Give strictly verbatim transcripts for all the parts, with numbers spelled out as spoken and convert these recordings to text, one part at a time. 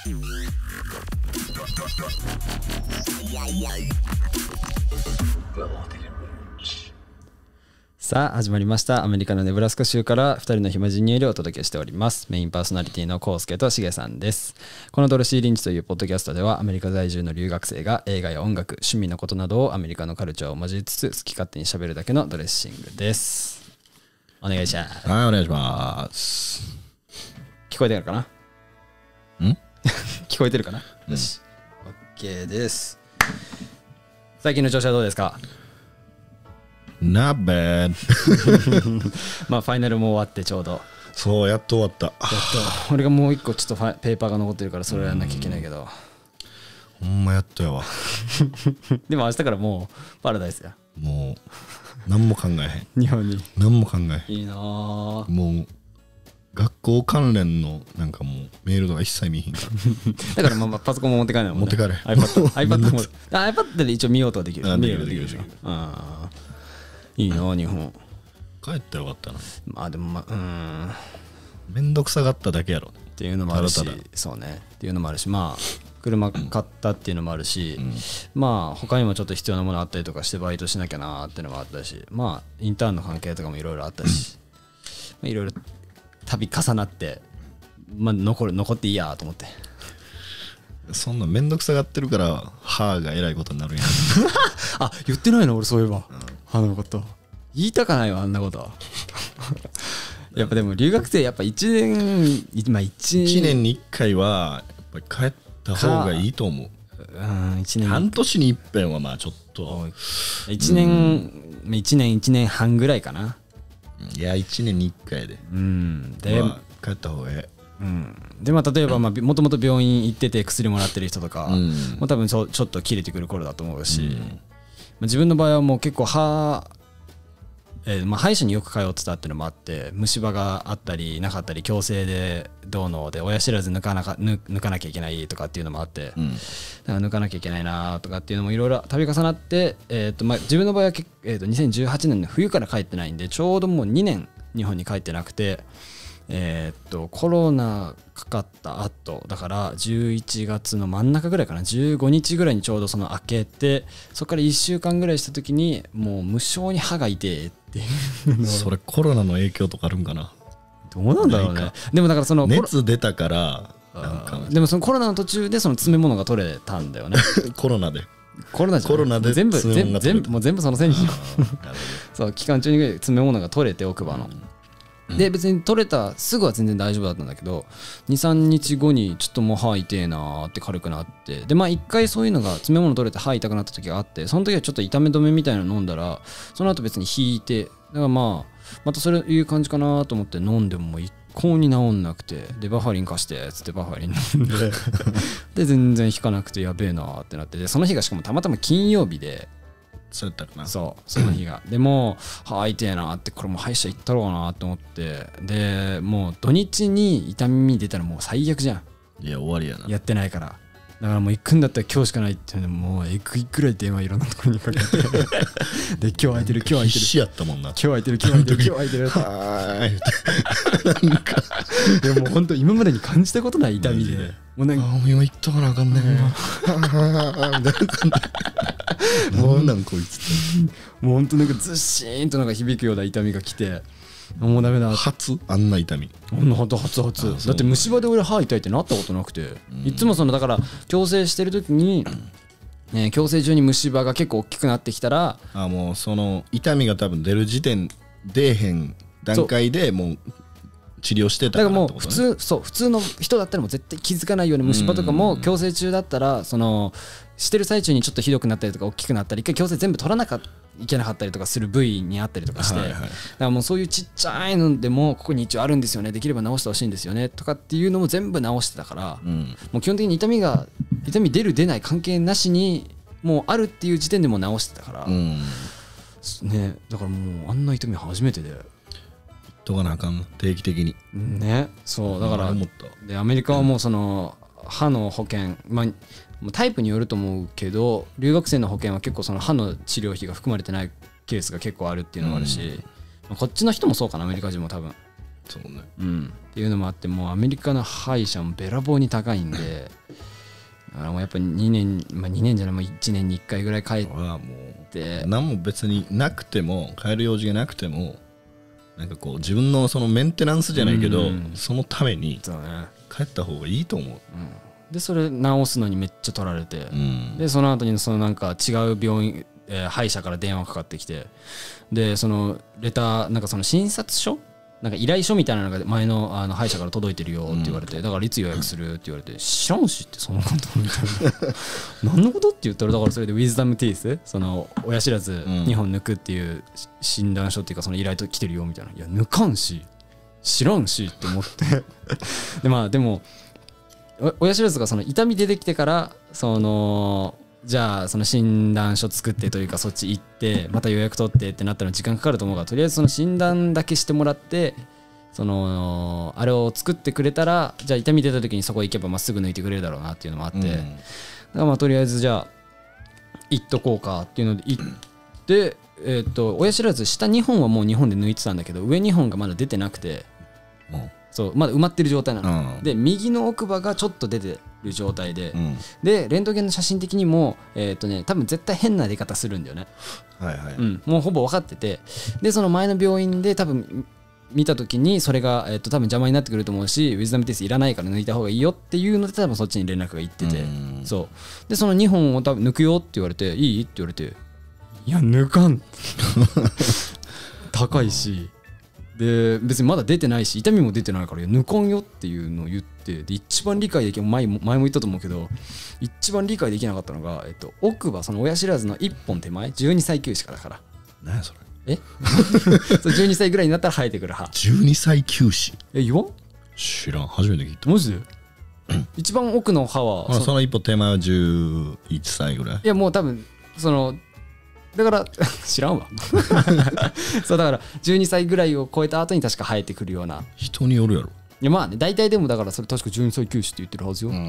さあ始まりました。アメリカのネブラスカ州からふたりの暇人によりお届けしております。メインパーソナリティのコウスケとシゲさんです。このドルシー・リンチというポッドキャストではアメリカ在住の留学生が映画や音楽、趣味のことなどをアメリカのカルチャーを交えつつ好き勝手に喋るだけのドレッシングです。お願いします。 はい、お願いします。 聞こえてるかなん聞こえてるかな、 うん、 よし OK です。最近の調子はどうですか？ Not bad まあファイナルも終わってちょうどそうやっと終わった。やっと俺がもう一個ちょっとペーパーが残ってるからそれをやんなきゃいけないけど、 ほんまやっとやわでも明日からもうパラダイスや。 もう何も考えへん日本に何も考えへん。 いいなぁ。 もう学校関連のなんかもうメールとか一切見えへんからだからまあまあパソコンも持って帰るのもんね。 持って帰れ iPad, iPad もあ iPad で一応見ようとはできる。 あ見るできるできるあいいな日本。 帰ったらよかったな。 まあでもまあうんめんどくさがっただけやろっていうのもあるし、 ただただそうねっていうのもあるし、まあ車買ったっていうのもあるし、 うん、 まあ他にもちょっと必要なものあったりとかしてバイトしなきゃなーっていうのもあったし、まあインターンの関係とかもいろいろあったし、いろいろ度重なって、まあ残る残っていいやと思って。 そんなめんどくさがってるから歯がえらいことになるんやあ言ってないの俺そういえば、うん、歯のこと言いたかないわあんなことやっぱでも留学生やっぱいちねんまあ 1, いちねんにいっかいはやっぱり帰った方がいいと思う。 うんいちねん半年に一遍はまあちょっといちねん、うん、いちねんいちねんはんぐらいかな。 いやいちねんにいっかいで、 うんで、 まあ、帰った方がええ。 うん、でまあ例えばもともと病院行ってて薬もらってる人とか、うん、もう多分ちょ、ちょっと切れてくる頃だと思うし、うんまあ、自分の場合はもう結構歯、えーまあ、歯医者によく通ってたっていうのもあって虫歯があったりなかったり矯正でどうので親知らず抜かなか抜抜かなきゃいけないとかっていうのもあって、うん、だから抜かなきゃいけないなとかっていうのもいろいろ度重なって、えーとまあ、自分の場合は、えーとにせんじゅうはちねんの冬から帰ってないんでちょうどもうにねん日本に帰ってなくて。えー、っとコロナかかった後だからじゅういちがつの真ん中ぐらいかなじゅうごにちぐらいにちょうどその明けてそこからいっしゅうかんぐらいした時にもう無性に歯が痛いっていうそれコロナの影響とかあるんかな。 どうなんだろうね。でもだからその熱出たからなんかでもそのコロナの途中でその詰め物が取れたんだよねコロナでコロナじゃコロナで全部全部全部もう全部そのせいにしようそう期間中に詰め物が取れて奥歯の、うんで別に取れたすぐは全然大丈夫だったんだけど にさんにちごにちょっともう歯痛えなーって軽くなってでまあ一回そういうのが詰め物取れて歯痛くなった時があってその時はちょっと痛め止めみたいなの飲んだらその後別に引いてだからまあまたそういう感じかなと思って飲んでも一向に治んなくてでバファリン貸してつってバファリン飲んでで全然引かなくてやべえなーってなってでその日がしかもたまたま金曜日でそうやったかな。 そうその日がでも歯痛いなってこれもう歯医者行ったろうなと思ってでもう土日に痛み出たらもう最悪じゃん。 いや終わりやなやってないからだからもう行くんだったら今日しかないっていうのもうえぐいくらい電話いろんなところにかけてで今日空いてる今日空いてる必死やったもんな。 今日空いてる今日空いてる今日空いてるはーいなんかでも本当今までに感じたことない痛みでもうなんか今行っとかなあかんねもうなんこいつもう本当なんかずっしーんとなんか響くような痛みが来てもうダメだ初あんな痛み本当初初だって虫歯で俺歯痛いってなったことなくていつもそのだから矯正してる時にね矯正中に虫歯が結構大きくなってきたらあもうその痛みが多分出る時点出えへん段階でもう治療してたからだからもう普通そう普通の人だったらもう絶対気づかないように虫歯とかも矯正中だったらそのしてる最中にちょっとひどくなったりとか大きくなったり一回矯正全部取らなきゃいけなかったりとかする部位にあったりとかして、はいはい、だからもうそういうちっちゃいのでもここに一応あるんですよねできれば直してほしいんですよねとかっていうのも全部直してたから、うん、もう基本的に痛みが痛み出る出ない関係なしにもうあるっていう時点でもう直してたから、うんね、だからもうあんな痛み初めてでとかなあかん定期的にねそうだからでアメリカはもうその歯の保険まあタイプによると思うけど留学生の保険は結構その歯の治療費が含まれてないケースが結構あるっていうのもあるし、うん、こっちの人もそうかなアメリカ人も多分そうね、 うん、っていうのもあって、もうアメリカの歯医者もべらぼうに高いんでだからもうやっぱにねん、まあ、にねんじゃない、もういちねんにいっかいぐらい帰って何も別になくても、帰る用事がなくても、なんかこう自分のそのメンテナンスじゃないけど、そのために帰った方がいいと思う。うん、 でそれ直すのにめっちゃ取られて、うん、でその後にそのなんか違う病院、えー、歯医者から電話かかってきて、でそのレターなんかその診察書なんか依頼書みたいなのが前 の, あの歯医者から届いてるよって言われて、だからいつ予約するって言われて、知らんしってそのことみたいな何のことって言ったら、だからそれでウィズダムティース、その親知らずにほん抜くっていう診断書っていうかその依頼と来てるよみたいな、いや抜かんし知らんしって思ってでまあでも親知らずがその痛み出てきてからそのじゃあその診断書作ってというかそっち行ってまた予約取ってってなったら時間かかると思うから、とりあえずその診断だけしてもらってそのあれを作ってくれたら、じゃあ痛み出た時にそこ行けばまっすぐ抜いてくれるだろうなっていうのもあって、うん、だからまあとりあえずじゃあ行っとこうかっていうので行って、えっと親知らず下にほんはもうにほんで抜いてたんだけど、上にほんがまだ出てなくて、そうまだ埋まってる状態なの、うん、で右の奥歯がちょっと出てる状態で、うん、でレントゲンの写真的にもえっとね多分絶対変な出方するんだよね、はいはい、うん、もうほぼ分かってて、でその前の病院で多分見た時にそれが、えっと多分邪魔になってくると思うし、ウィズダムティスいらないから抜いた方がいいよっていうので多分そっちに連絡がいってて、うん、そうでそのにほんを多分抜くよって言われて、いいって言われて、いや抜かん高いしで別にまだ出てないし痛みも出てないから抜かんよっていうのを言って、で一番理解でき前も前も言ったと思うけど、一番理解できなかったのが、えっと、奥歯その親知らずのいっぽん手前じゅうにさいきゅう歯からから、 何やそれ、 えそうじゅうにさいぐらいになったら生えてくる歯、 じゅうにさいきゅう歯、 え言わん、 知らん、初めて聞いた、 マジで一番奥の歯は、 まあ、その一歩手前はじゅういっさいぐらい、いやもう多分そのだから知らんわそうだからじゅうにさいぐらいを超えた後に確か生えてくるような、 人によるやろ、 いやまあね大体でもだからそれ確かじゅうにさいきゅう歯って言ってるはずよ、うん、うん、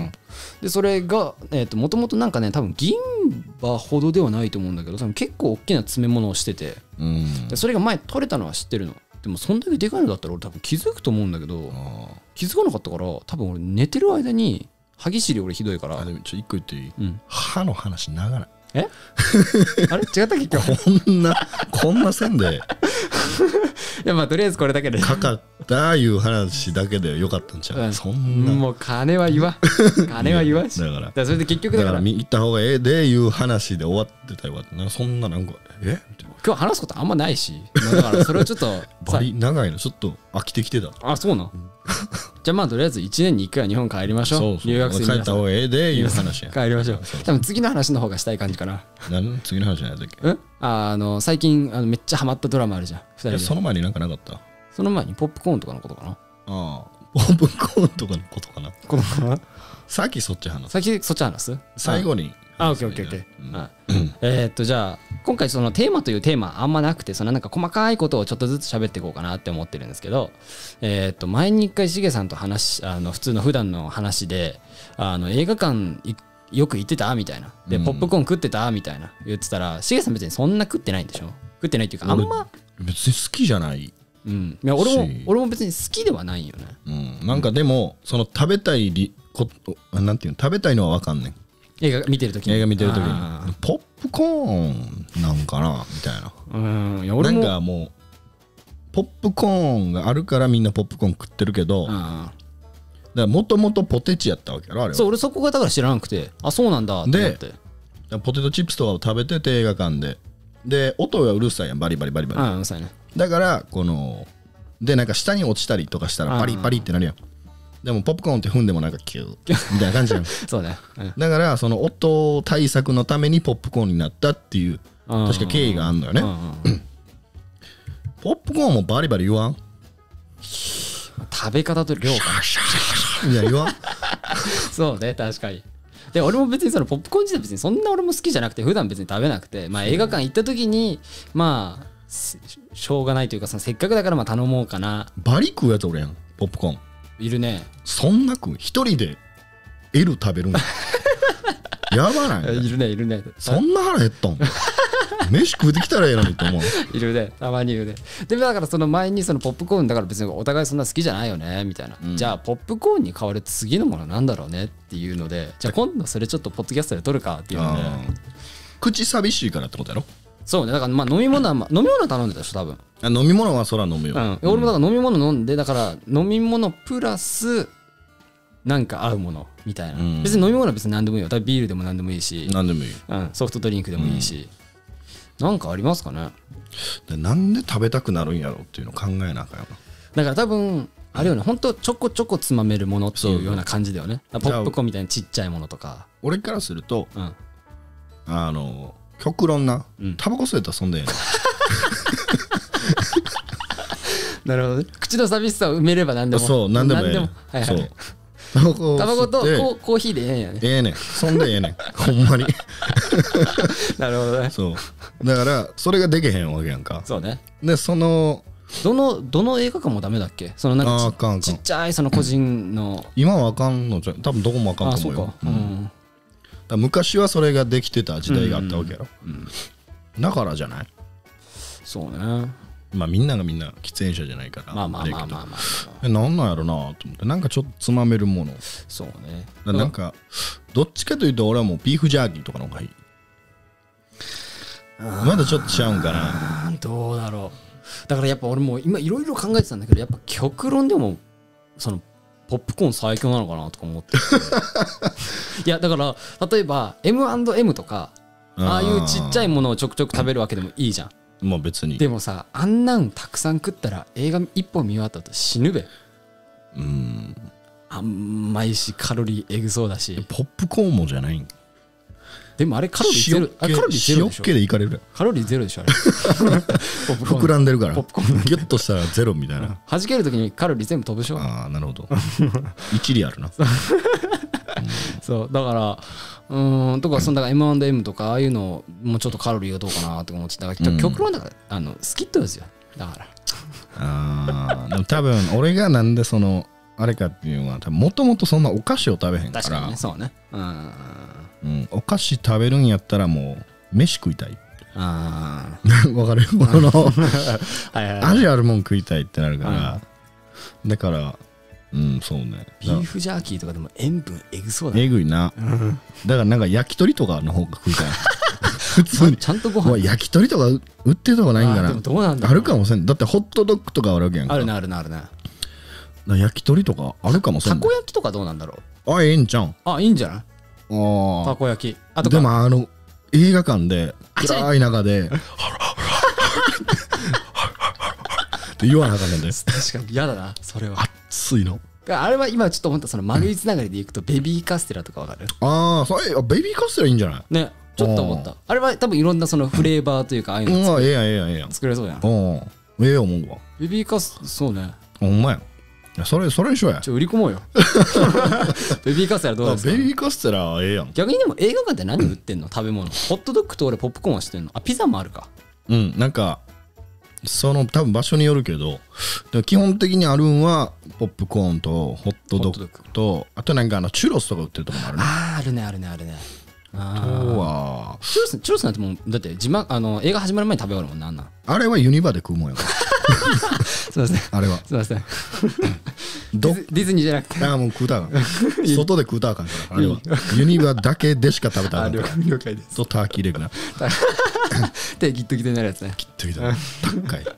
でそれがもともとなんかね多分銀歯ほどではないと思うんだけど多分結構大きな詰め物をしてて、うん、でそれが前取れたのは知ってるの、でもそんだけでかいのだったら俺多分気づくと思うんだけど、気づかなかったから多分俺寝てる間に歯ぎしり俺ひどいから、 あでもちょ一個言っていい、うん、歯の話長ない、 えあれ違ったっけこんなこんな線でいやまあとりあえずこれだけでかかったいう話だけでよかったんちゃう、うん、そんなもう金は言わ金は言わしだからだからそれで結局だから行った方がええでいう話で終わってたよかったな、そんななんかえ今日話すことあんまないし、だからそれをちょっとバリ長いのちょっと飽きてきてた、 あそうな、うん、じゃあまあとりあえずいちねんにいっかいは日本帰りましょう、そうそう留学生に帰った方がええでいう話や帰りましょう、多分次の話の方がしたい感じかな、 何次の話じゃないだっけ、 うんああの最近あのめっちゃハマったドラマあるじゃんふたりで、 その前になんかなかった、 その前にポップコーンとかのことかな、ああポップコーンとかのことかなことかなさっきそっち話すさっきそっち話す最後にあオッケーオッケーオッケーえーっとじゃあ今回そのテーマというテーマあんまなくて、そのなんか細かいことをちょっとずつ喋っていこうかなって思ってるんですけど、えーっと前に一回しげさんと話あの普通の普段の話であの映画館よく行ってたみたいなで、ポップコーン食ってたみたいな言ってたら、しげさん別にそんな食ってないんでしょ、食ってないっていうかあんま別に好きじゃない、 うん、いや俺も俺も別に好きではないよね、 うん、なんかでもその食べたいりこなんていうの食べたいのは分かんねん、 映画見てるときに映画見てるときにポップコーンなんかなみたいな、うんいや俺もなんかもうポップコーンがあるからみんなポップコーン食ってるけど、だからもともとポテチやったわけやろあれは。 そう俺そこがだから知らなくて、あそうなんだって思って、 でポテトチップスとかを食べてて映画館でで音がうるさいやんバリバリバリバリ、 あうるさいね、 だからこのでなんか下に落ちたりとかしたらパリパリってなるやん。でもポップコーンって踏んでもなんかキューみたいな感じやんそうね、うん、 だからその音対策のためにポップコーンになったっていう確か経緯があるのよね。ポップコーンもバリバリ言わん、 食べ方と量かいや言わんそうね確かに。で俺も別にそのポップコーン自体別にそんな俺も好きじゃなくて普段別に食べなくて、まあ映画館行った時にまあしょうがないというかそのせっかくだからまあ頼もうかな。 バリ食うやつおるやんポップコーンいるね。 そんな食う一人で L 食べるんやばない、 いるねいるね。 そんな腹減ったん飯食うてきたらええのにと思う。 いるね、たまにいるね。でもだからその前にそのポップコーンだから別にお互いそんな好きじゃないよねみたいな、うん、じゃあポップコーンに代わる次のものなんだろうねっていうので、じゃあ今度それちょっとポッドキャストで撮るかっていうので。 口寂しいからってことやろ。 そうね、だからまあ飲み物は、まあ、飲み物頼んでたでしょ多分。 あ、飲み物はそら飲むよ、うん、 俺もだから飲み物飲んで、だから飲み物プラスなんか合うものみたいな、うん、別に飲み物は別に何でもいいよ。ビールでも何でもいいし、 何でもいい、 うん、ソフトドリンクでもいいし、うん、なんかありますかね。 でなんで食べたくなるんやろっていうのを考えなあかんよな。 だから多分あれよね、ほんとちょこちょこつまめるものっていうような感じだよね。ポップコーンみたいなちっちゃいものとか。 俺からすると、うん、あの極論な、タバコ吸えたらそんでええの。 なるほどね。口の寂しさを埋めれば何でも。 そう、何でもええねん。はいはい。 タバコタバコとココーヒーでええんやね。 ええねん。そんでええねん。ほんまに。 なるほどね。 そう。だからそれができへんわけやんか。 そうね。 でそのどのどの映画館もダメだっけ？そのなんか ち, ちっちゃいその個人の。 今はあかんのじゃ、多分どこもあかんと思うよ。あ、そうか。うん。だ昔はそれができてた時代があったわけやろ、うんうん、だからじゃない。 そうね。 まあみんながみんな喫煙者じゃないから。 まあまあまあまあまあ、まあ、なんなんやろなと思って、なんかちょっとつまめるもの。 そうね。 なんかどっちかというと俺はもうビーフジャーキーとかの方がいい。まだちょっとちゃうんかな。 どうだろう。だからやっぱ俺も今いろいろ考えてたんだけど、やっぱ極論でもそのポップコーン最強なのかなとか思っていやだから例えば エムアンドエム とかああいうちっちゃいものをちょくちょく食べるわけでもいいじゃん。 まあ別に。 でもさ、あんなんたくさん食ったら映画一本見終わった後死ぬべ。 うん、 甘いしカロリーエグそうだし。 ポップコーンもじゃないん。 でもあれカロリーゼロ。あれカロリーゼロでしょ。 塩っ気でいかれる。 カロリーゼロでしょあれ。 膨らんでるから。ポップコーンギュッとしたらゼロみたいな。 弾けるときにカロリー全部飛ぶでしょ。 ああなるほど。一理あるな。 そうだからうーんとかそんだ エムアンドエム とかああいうのもうちょっとカロリーがどうかなと思ってたから、極論だからあのスキットですよ。だから。 ああでも多分俺がなんでそのあれかっていうのはもともとそんなお菓子を食べへんから。 確かにね。そうね。うん。 うん、お菓子食べるんやったらもう飯食いたい。 ああ分かるこの味あるもん食いたいってなるから、うん、だからうんそうね。 ビーフジャーキーとかでも塩分えぐそうだね。 えぐいな、うん、だからなんか焼き鳥とかの方が食いたい。普通にちゃんとご飯焼き鳥とか売ってるとこないんかな。 でもどうなんだろう。 あるかもしれん。だってホットドッグとかあるわけやんか。 あるなあるなあるな。 焼き鳥とかあるかもしれん。 たこ焼きとかどうなんだろう。あええんちゃん。 あいいんじゃない。 あたこ焼き。あとでもあの映画館で暗い中でって言わなあかんねんで。 確かに嫌だなそれは。 熱いの。 あれは今ちょっと思ったその丸いつながりでいくとベビーカステラとかわかる。 ああそれベビーカステラいいんじゃない。 ねちょっと思った。あれは多分いろんなそのフレーバーというかああいうのええやんええやんええやん作れそうやん。 ええ思うわ。 ベビーカスそうね。 ほんまや。それそれにしようや。 ちょ売り込もうよ。ベビーカステラどうですか。 ベビーカステラええやん。 逆にでも映画館って何売ってんの食べ物。ホットドッグと俺ポップコーンはしてんの。あピザもあるか。 うんなんかその多分場所によるけど基本的にあるんはポップコーンとホットドッグとあとなんかあのチュロスとか売ってるとこもあるね。 あああるねあるねあるね。 あとはチュロスチュロスなんてもうだって自慢あの映画始まる前に食べ終わるもんなんなん。 あれはユニバで食うもんやから。 すいませんあれはすいません。ディズニーじゃなくてあもう食うたらあかん。外で食うたらあかんからあれはユニバだけでしか食べたらあかんから。 了解です。 とターキーレグな。 手ギットギトになるやつね。 ギットギト高い。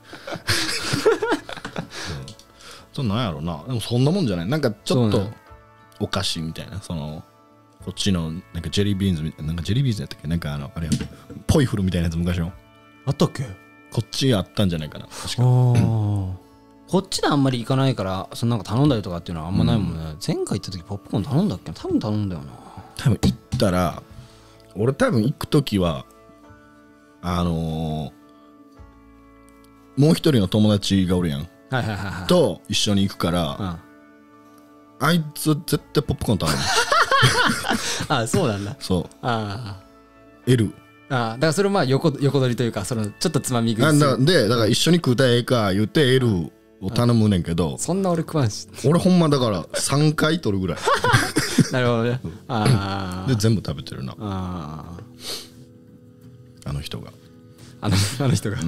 そんなんやろな。でもそんなもんじゃない。なんかちょっとお菓子みたいなそのこっちのなんかジェリービーンズみたいななんかジェリービーンズやったっけなんかあのあれやポイフルみたいなやつ昔のあったっけ。 こっちあったんじゃないかな確か。 こっちであんまり行かないからそのなんか頼んだりとかっていうのはあんまないもんね。前回行った時ポップコーン頼んだっけ。多分頼んだよな。 多分行ったら俺多分行く時はあのもう一人の友達がおるやんと一緒に行くから、あいつ絶対ポップコーン頼む。 あそうなんだ。 そうあ L あだからそれまあ 横, 横取りというかそのちょっとつまみ食いするでだから一緒に食うたらええか言って L を頼むねんけどそんな俺食わんし俺ほんまだからさんかい取るぐらい。 なるほどね。あで全部食べてるなあ, あの人が。 あのあの人が、うん、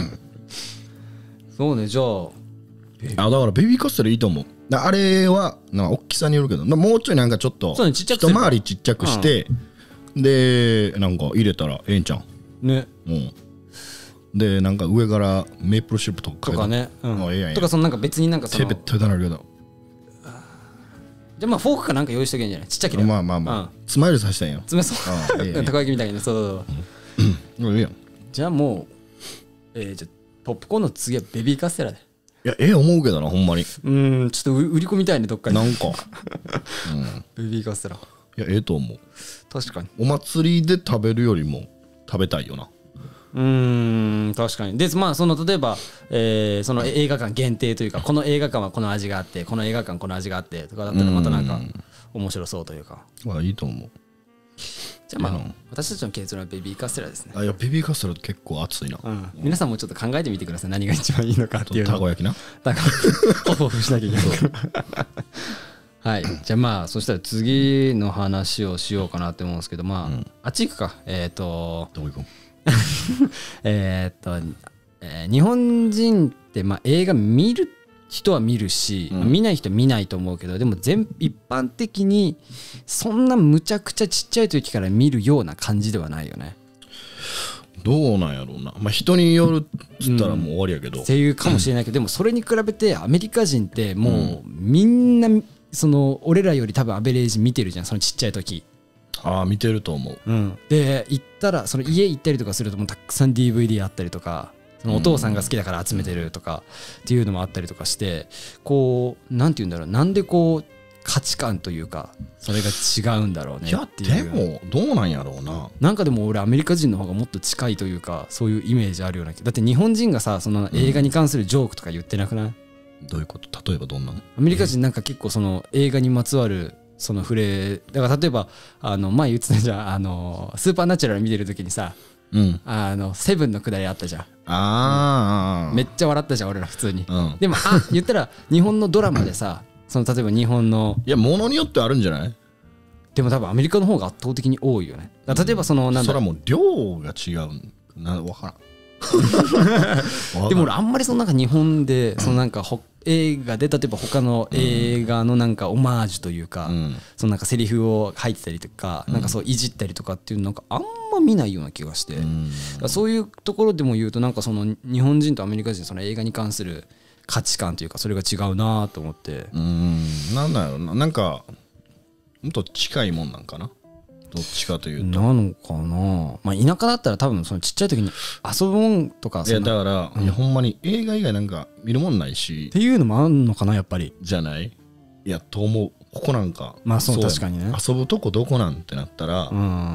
そうね。じゃああだからベビーカステラいいと思う。あれはな大きさによるけどもうちょいなんかちょっと一回りちっちゃくして、うん、でなんか入れたらええんちゃうね。 うんでなんか上からメープルシロップとかとかね、うん、 あええやんとかそのなんか別になんかその手べったくなるけどじゃあまあフォークかなんか用意しとけんじゃない。ちっちゃければまあまあまあ、うん、スマイルさせたんよ。 詰めそうたこ焼きみたいにね。そうそうそう、うん、 いいやん。 じゃあもうえー、じゃあポップコーンの次はベビーカステラで。 いやええ思うけどなほんまに。 うんちょっと売り込みたいねどっかになんか、うん、 ベビーカステラいやええと思う。 確かにお祭りで食べるよりも食べたいよな。 うーん確かに。でまあその例えば、えー、その映画館限定というかこの映画館はこの味があってこの映画館この味があってとかだったらまたなんか面白そうというか。 まあいいと思う。 じゃあまあ私たちの結論はベビーカステラですね。 あいやベビーカステラ結構熱いな、 うん、皆さんもちょっと考えてみてください。何が一番いいのかっていうの。 たこ焼きな。 だからホフホフしなきゃいけないはいじゃあまあそしたら次の話をしようかなって思うんですけどまあ、うん、あっち行くか。えっ、ー、とどこ行くえっと、えー、日本人ってまあ映画見る人は見るし、うん、見ない人は見ないと思うけどでも全一般的にそんなむちゃくちゃちっちゃい時から見るような感じではないよね。 どうなんやろうな。まあ人によるっつったらもう終わりやけど、 うん、っていうかもしれないけど、うん、でもそれに比べてアメリカ人ってもうみんなその俺らより多分アベレージ見てるじゃんそのちっちゃい時。 ああ見てると思う、 うん、で行ったらその家行ったりとかするともうたくさん ディーブイディー あったりとかそのお父さんが好きだから集めてるとかっていうのもあったりとかしてこうなんて言うんだろうなんでこう価値観というかそれが違うんだろうねっていう。 いやでもどうなんやろうな。 なんかでも俺アメリカ人の方がもっと近いというかそういうイメージあるような。だって日本人がさその映画に関するジョークとか言ってなくない、うん、 どういうこと。例えばどんなの。 アメリカ人なんか結構その映画にまつわるその触れだから例えばあの前言ってたじゃんあのスーパーナチュラル見てる時にさ、うん、あのセブンのくだりあったじゃん。あ、うん、めっちゃ笑ったじゃん俺ら普通に、うん、でもあ言ったら日本のドラマでさその例えば日本のいやものによってあるんじゃない。 でも多分アメリカの方が圧倒的に多いよね。だ例えばそのなんだ、うん、 それはもう量が違うな分からんでも俺あんまりそのなんか日本でそのなんかほ映画で例えば他の映画のなんかオマージュというか、うん、そのなんかセリフを書いてたりとか、うん、なんかそういじったりとかっていうのなんかあんま見ないような気がして、うん、そういうところでも言うとなんかその日本人とアメリカ人その映画に関する価値観というかそれが違うなと思って。 うん、なんだろうな、なんかもっと近いもんなんかな。どっちかというとなのかな。まあ田舎だったら多分そのちっちゃい時に遊ぶもんとか。 いやだから、うん、いやほんまに映画以外なんか見るもんないしっていうのもあんのかなやっぱり。 じゃない。いやと思う。ここなんかまあそう確かにね。 遊ぶとこどこなんてなったら、うん、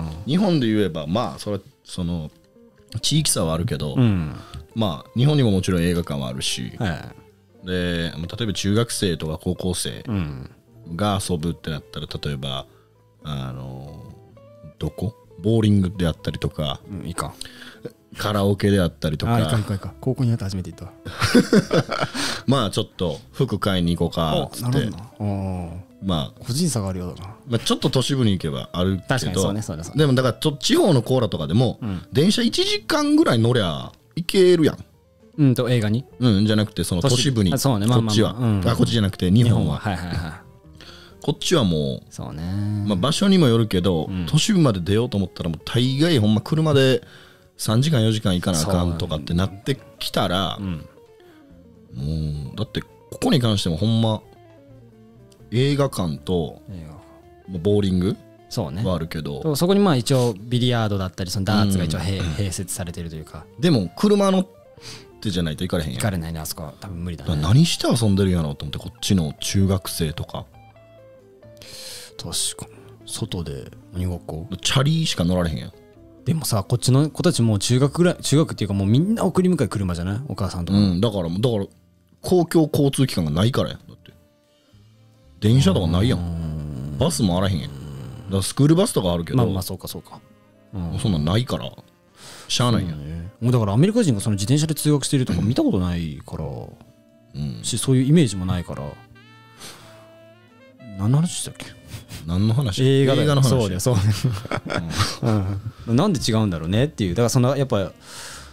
日本で言えばまあそれその地域差はあるけど、うん、まあ日本にももちろん映画館はあるし、はい、で例えば中学生とか高校生が遊ぶってなったら例えばあのどこボーリングであったりとか、 うん、いいかカラオケであったりとか。 あいかんいかんいかん高校になって初めて行ったまあちょっと服買いに行こうかっつってまあ個人差があるようだな、 まあ、ちょっと都市部に行けばあるけど確かにそうねそうねそうね。 でもだからちょ地方のコーラとかでも、うん、電車いちじかんぐらい乗りゃ行けるやん。 うんと映画にうんじゃなくてその都市部にそうねまあまあまあ、 こっちは、うん、あこっちじゃなくて日本は、 はいはいはい、 こっちはもうそうね、 まあ、場所にもよるけど、うん、都市部まで出ようと思ったらもう大概ほんま車でさんじかんよじかん行かなあかんとかってなってきたら、うん、もうだってここに関してもほんま映画館とボーリングはあるけど、 そうね、そこにまあ一応ビリヤードだったりそのダーツが一応、うん、併設されてるというか。 でも車乗ってじゃないと行かれへんやん。 行かれないねあそこは多分無理だね。 だ何して遊んでるんやろうと思ってこっちの中学生とか確かに外で鬼ごっこチャリしか乗られへんやん。 でもさこっちの子たちもう中学ぐらい中学っていうかもうみんな送り迎え車じゃないお母さんとか、 うん、だからだから公共交通機関がないからやん。だって電車とかないやん。バスもあらへんやん。だからスクールバスとかあるけどまあまあそうかそうか、 うん、そんなんないからしゃあないやん、 ね、もうだからアメリカ人がその自転車で通学してるとか見たことないから、うん、しそういうイメージもないから何の話したっけ。 何の話。 映画だよ。 映画の話。 そうだよそう、うんうん、なんで違うんだろうねっていう。だからそのやっぱ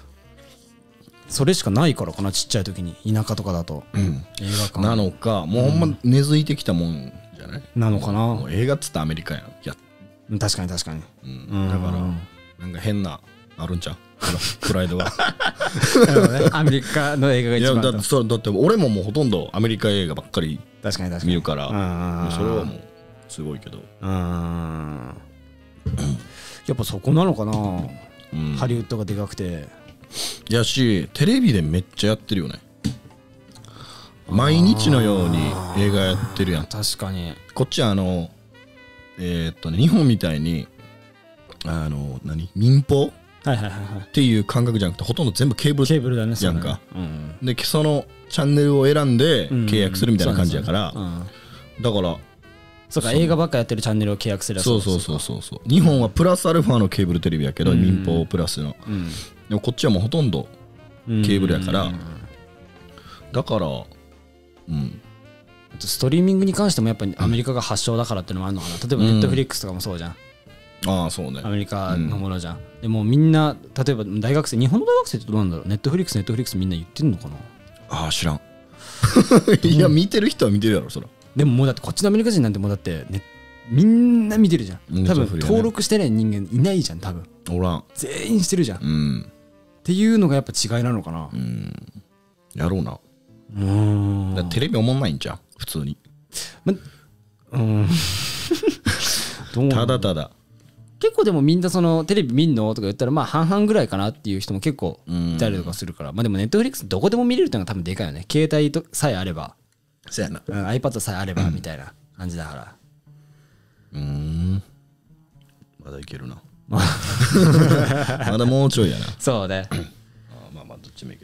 それしかないからかな、ちっちゃい時に田舎とかだと、うん、映画館なのかもうほんま根付いてきたもんじゃない、 なのかな。 もう映画っつったらアメリカやん。いや確かに確かに、 うん、だからなんか変なあるんちゃうプライドがね、アメリカの映画が一番。いやだ, ってそうだって俺ももうほとんどアメリカ映画ばっかり見るからそれはもうすごいけど、 うんやっぱそこなのかな、うん、ハリウッドがでかくてやしテレビでめっちゃやってるよね。毎日のように映画やってるやん。 確かにこっちはあのえー、っとね日本みたいにあの何民放っていう感覚じゃなくてほとんど全部ケーブルケーブルだねやんか、うん、でそのチャンネルを選んで契約するみたいな感じやから、うんうん、だからそうか映画ばっかやってるチャンネルを契約する。 そうそうそうそうそう。日本はプラスアルファのケーブルテレビやけど、うん、民放プラスの、うん、でもこっちはもうほとんどケーブルやから、うん、だからうんストリーミングに関してもやっぱりアメリカが発祥だからっていうのもあるのかな。例えばネットフリックスとかもそうじゃん、 うん、ああそうね、 アメリカのものじゃん、うん、でもみんな例えば大学生、日本の大学生ってどうなんだろう、ネットフリックスネットフリックスみんな言ってんのかな。 ああ知らんいや見てる人は見てるやろそら。 でももうだってこっちのアメリカ人なんてもうだって、ね、みんな見てるじゃん。多分登録してない人間いないじゃん多分。 おらん。 全員してるじゃん、 うん、 っていうのがやっぱ違いなのかな。 うんやろうな。うんだテレビおもんないんじゃん普通に、ま、うんどうただただ結構でもみんなそのテレビ見んのとか言ったらまあ半々ぐらいかなっていう人も結構いたりとかするから、まあでもネットフリックスどこでも見れるっていうのが多分でかいよね。携帯とさえあれば、 そうやな、 うん、iPad さえあればみたいな感じだから。 うーんまだいけるなまだもうちょいやな。 そうねあまあまあどっちもいける。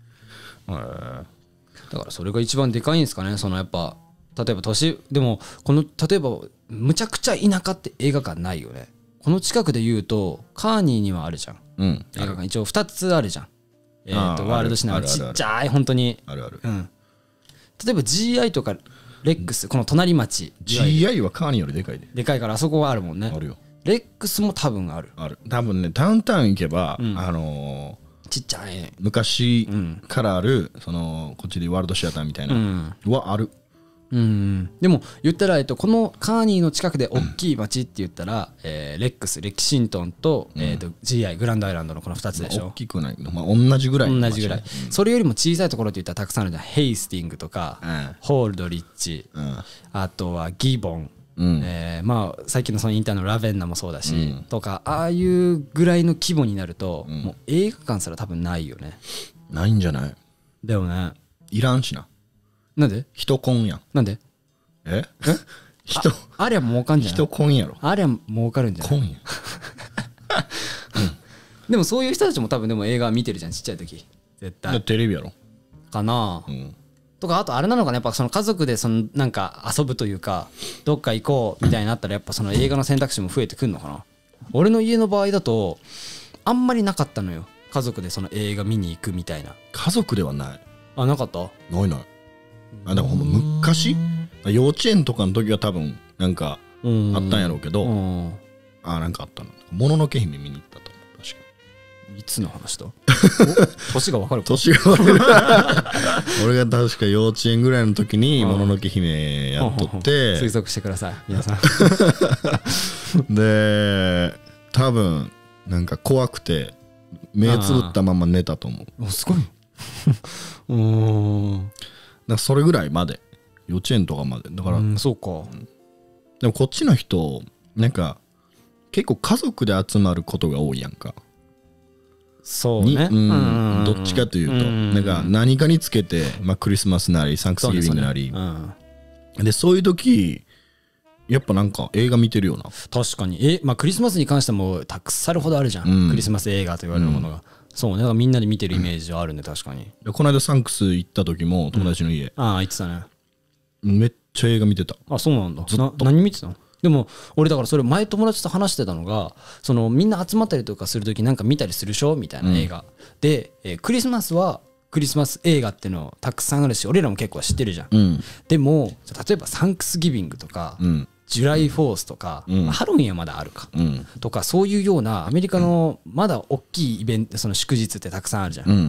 だからそれが一番でかいんですかね。そのやっぱ例えば都市でもこの例えばむちゃくちゃ田舎って映画館ないよね。この近くで言うとカーニーにはあるじゃん、うん、映画館一応ふたつあるじゃん。えー、とワールドシネマちっちゃい本当にあるある、 うん、例えば ジーアイ とかレックス、この隣町ジーアイ はカーニーよりでかいででかいからあそこはあるもんね。 あるよ。 レックスも多分あるある多分ね。ダウンタウン行けば、うん、あのーちっちゃい昔からある、うん、そのこっちでワールドシアターみたいな、うん、はある。 うん、でも言ったら、えっと、このカーニーの近くで大きい町って言ったら、うんえー、レックスレキシントンと、うんえー、と ジーアイ グランドアイランドのこのふたつでしょ。 大きくない、まあ、同じぐらい同じぐらい、うん、それよりも小さいところって言ったらたくさんあるじゃん。ヘイスティングとか、うん、ホールドリッジ、うん、あとはギボン、うんえー、まあさっきのそのインターのラベンナもそうだし、うん、とかああいうぐらいの規模になると、うん、もう映画館すら多分ないよね。 ないんじゃない。 だよね。 いらんしな。 なんで人コンやん。 なんでえ人あ, ありゃ儲かんじゃない。 人コンやろ。 ありゃ儲かるんじゃない。 コンや、うん、 でもそういう人たちも多分でも映画見てるじゃんちっちゃい時絶対。 テレビやろかな、うん、とかあとあれなのかな、やっぱその家族でそのなんか遊ぶというかどっか行こうみたいになったらやっぱその映画の選択肢も増えてくるのかな。俺の家の場合だとあんまりなかったのよ。家族でその映画見に行くみたいな。 家族ではない。 あなかった。 ないない。あだからほんま昔幼稚園とかの時は多分なんかあったんやろうけど、あなんかあったの。もののけ姫見に行ったと思う。確かいつの話だ年が分かるか。 年が分かる俺が確か幼稚園ぐらいの時にもののけ姫やっとって推測してください皆さんで多分なんか怖くて目つぶったまま寝たと思う。 すごいうんだからそれぐらいまで幼稚園とかまでだから、 うん、そうか、うん、 でもこっちの人なんか結構家族で集まることが多いやんか。 そうね、 うん、どっちかというとなんか何かにつけて、まあ、クリスマスなりサンクスギビングなり そう、ねうん、でそういう時やっぱなんか映画見てるような。 確かにえ、まあ、クリスマスに関してもたくさんほどあるじゃん、うん、クリスマス映画と言われるものが、うん、そうね。だからみんなで見てるイメージはあるね、確かに。 この間サンクス行った時も友達の家、 うん、ああ行ってたね。 めっちゃ映画見てた。 あそうなんだ。ずっと何見てたの。でも俺だからそれ前友達と話してたのがそのみんな集まったりとかする時なんか見たりするでしょみたいな映画、うん、で、えー、クリスマスはクリスマス映画っていうのたくさんあるし俺らも結構知ってるじゃん、うん、でも例えばサンクスギビングとか、うん、ジュライフォースとか、うんまあ、ハロウィンはまだあるか、うん、とかそういうようなアメリカのまだ大きいイベントその祝日ってたくさんあるじゃん、うん、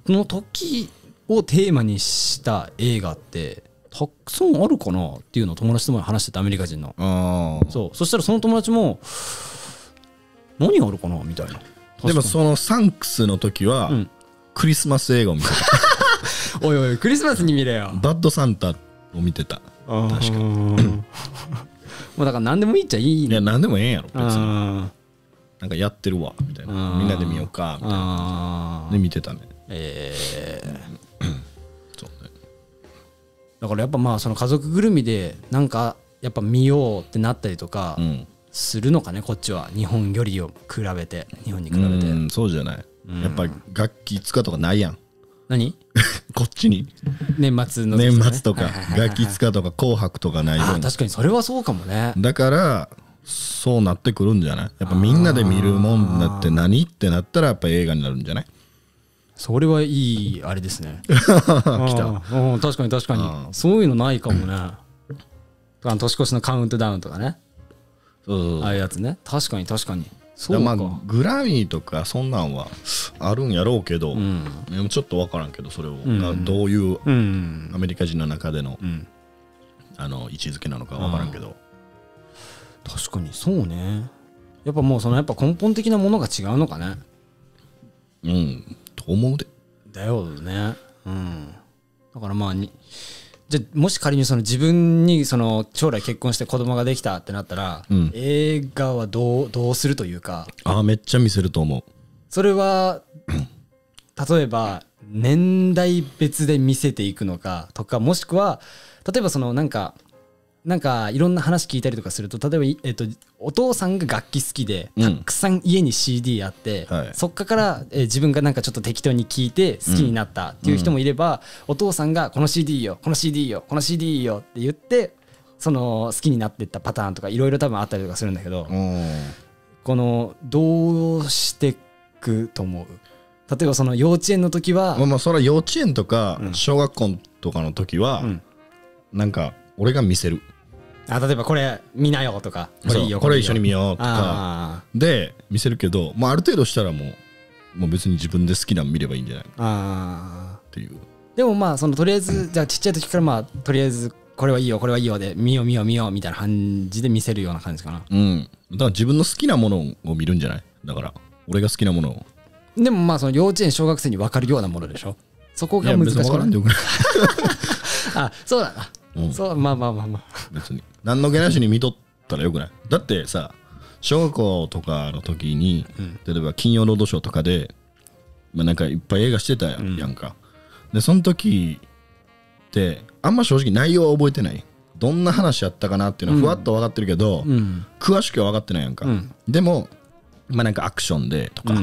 その時をテーマにした映画ってたくさんあるかなっていうのを友達とも話してた、アメリカ人の。 あそうそしたらその友達も何があるかなみたいな。 でもそのサンクスの時は、うん、クリスマス映画を見てたおいおいクリスマスに見れよ。 バッドサンタを見てた。確かにもうだから何でもいいっちゃいい。 いや何でもええんやろ別に。なんかやってるわみたいな、みんなで見ようかみたいなで見てたね。ええー、そうね。 だからやっぱまあその家族ぐるみでなんかやっぱ見ようってなったりとかするのかね、こっちは日本よりを比べて日本に比べて。 うん、そうじゃない。やっぱ楽器使うとかないやん。 何こっちに年末の、 ね、年末とか楽器使うとか紅白とかない分。 確かにそれはそうかもね。 だからそうなってくるんじゃない。やっぱみんなで見るもんだって何ってなったらやっぱ映画になるんじゃない。 それはいいあれですね。来た。確かに確かにそういうのないかもね。あの年越しのカウントダウンとかね。そうそうそう、ああいうやつね。確かに確かに。そうか。まあグラミーとかそんなんはあるんやろうけど、うん、でもちょっと分からんけどそれを、うん、どういうアメリカ人の中での、うん、あの位置づけなのか分からんけど、 確かにそうね。やっぱもうそのやっぱ根本的なものが違うのかね。 うんと思うで。 だよね。うん。だからまあにじゃあもし仮にその自分にその将来結婚して子供ができたってなったら、うん、映画はどうどうするというか。 ああめっちゃ見せると思う。 それは例えば年代別で見せていくのかとか、もしくは例えばそのなんかなんかいろんな話聞いたりとかすると、例えば、えっと、お父さんが楽器好きでたくさん家に シーディー あって、うんはい、そっから、えー、自分がなんかちょっと適当に聞いて好きになったっていう人もいれば、うん、お父さんがこの シーディー よこの シーディー よこの シーディー いいよって言ってその好きになっていったパターンとかいろいろ多分あったりとかするんだけど、このどうしていくと思う。例えばその幼稚園の時は、 まあ、まあそれは幼稚園とか小学校とかの時は、うん、なんか俺が見せる。 あ、例えばこれ見なよとか、 これいいよこれ一緒に見ようとかで見せるけど、まあ、ある程度したらもう、もう別に自分で好きなの見ればいいんじゃないあっていう。 でもまあそのとりあえずじゃあちっちゃい時からまあとりあえずこれはいいよこれはいいよで見よう見よう見ようみたいな感じで見せるような感じかな。 うん。だから自分の好きなものを見るんじゃない。だから俺が好きなものを。 でもまあその幼稚園小学生に分かるようなものでしょ。そこが難しくない。いや別に分からんでよくないあ、そうだな。うん、そうまあまあまあまあ別に何の気なしに見とったらよくない。だってさ小学校とかの時に、うん、例えば金曜ロードショーとかで、まあ、なんかいっぱい映画してたやん、うん、やんか。でその時ってあんま正直内容は覚えてない。どんな話やったかなっていうのはふわっと分かってるけど、うん、詳しくは分かってないやんか、うん、でもまあなんかアクションでとか、うん、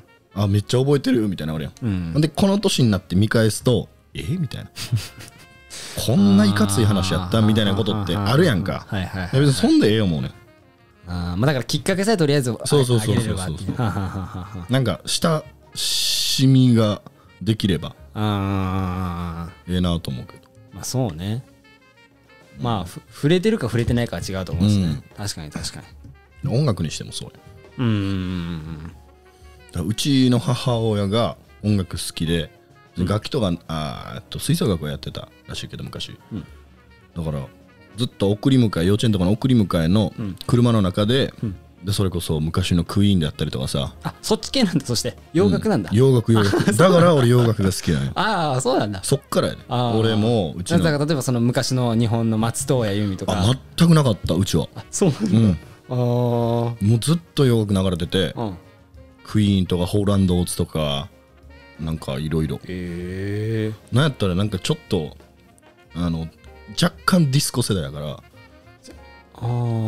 あめっちゃ覚えてるみたいなのあるやん、うん、でこの年になって見返すとえみたいなこんないかつい話やったみたいなことってあるやんか。別にそんでええよもうね。 あ、まあ、だからきっかけさえとりあえずそうそうそうそうそうなんか親しみができればあええなと思うけど。 まあそうね。まあ触れてるか触れてないかは違うと思うんですね、うん、確かに確かに。音楽にしてもそうや。うんうんうん。うちの母親が音楽好きで楽器とかあと吹奏楽をやってたらしいけど昔、うん、だからずっと送り迎え幼稚園とかの送り迎えの車の中で、うん、でそれこそ昔のクイーンであったりとかさ。 あそっち系なんだ。そして洋楽なんだ、 うん、洋楽洋楽だから俺洋楽が好きなのよああそうなんだ。 そっからやね。俺もうちのだから例えばその昔の日本の松任谷由実とかあ全くなかったうちは。 あそうなんだ、うん、あもうずっと洋楽流れてて、うん、クイーンとかホーランド・オーツとかなんかいろいろ。ええ。なんやったらなんかちょっとあの若干ディスコ世代だから。ああ。あ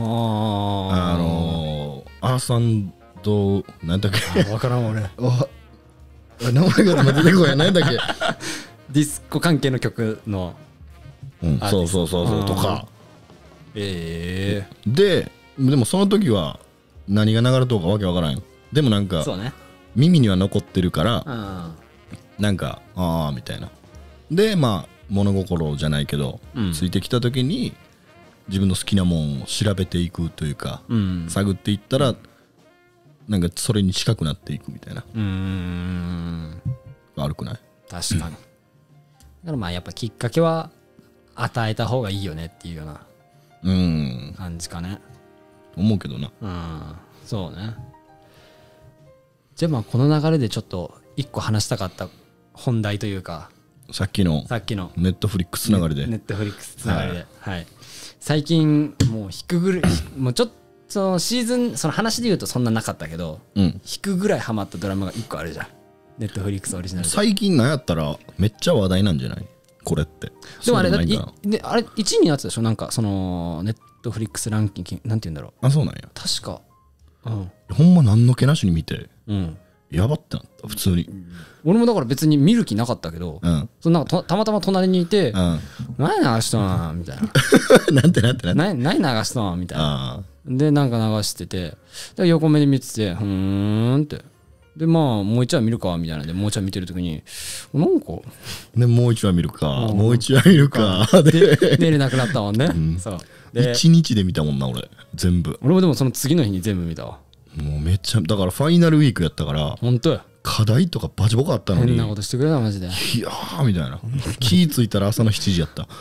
のアーサンドなんだっけ。 わからん俺。 名前が出てこない。なんだっけ。 ディスコ関係の曲の。 うん。そうそうそうそうとか。 ええ。 ででもその時は何が流れとうかわけわからんよ。でもなんか。そうね。耳には残ってるからなんかああみたいな。でまあ物心じゃないけど、うん、ついてきた時に自分の好きなもんを調べていくというか、うん、探っていったらなんかそれに近くなっていくみたいな。うーん悪くない。 確かに。だからまあやっぱきっかけは与えた方がいいよねっていうようなうん感じかね。 思うけどな。 うん、そうね。じゃあまあこの流れでちょっと一個話したかった本題というか、 さっきのさっきのネットフリックスつながりで、 ネットフリックスつながりで、はい、はい、最近もう引くぐらいもうちょっとそのシーズンその話で言うとそんななかったけど、うん、引くぐらいハマったドラマが一個あるじゃん。ネットフリックスオリジナルで最近なんやったらめっちゃ話題なんじゃないこれって。 でもあれだってであれいちいになってたでしょ。なんかそのネットフリックスランキングなんて言うんだろう。 あ、そうなんや。 確か、うん、 ほんま何の気なしに見て、 うん、 やばってなった普通に。 俺もだから別に見る気なかったけど、うん、そのなんか た, たまたま隣にいて、うん、何流したんみたいななんてなんてなんて何流したんみたいなでなんか流してて、で横目で見てて、ふーんってでまあもう一話見るかみたいなでもう一話見てるときになんかでもう一話見るかもう一話見るかで寝れなくなったもんね、うん、そうで一日で見たもんな俺全部。 俺もでもその次の日に全部見たわ。 もうめっちゃだからファイナルウィークやったから本当や課題とかバチボコあったのに変なことしてくれたマジで。いやーみたいな気ぃついたら朝のしちじやった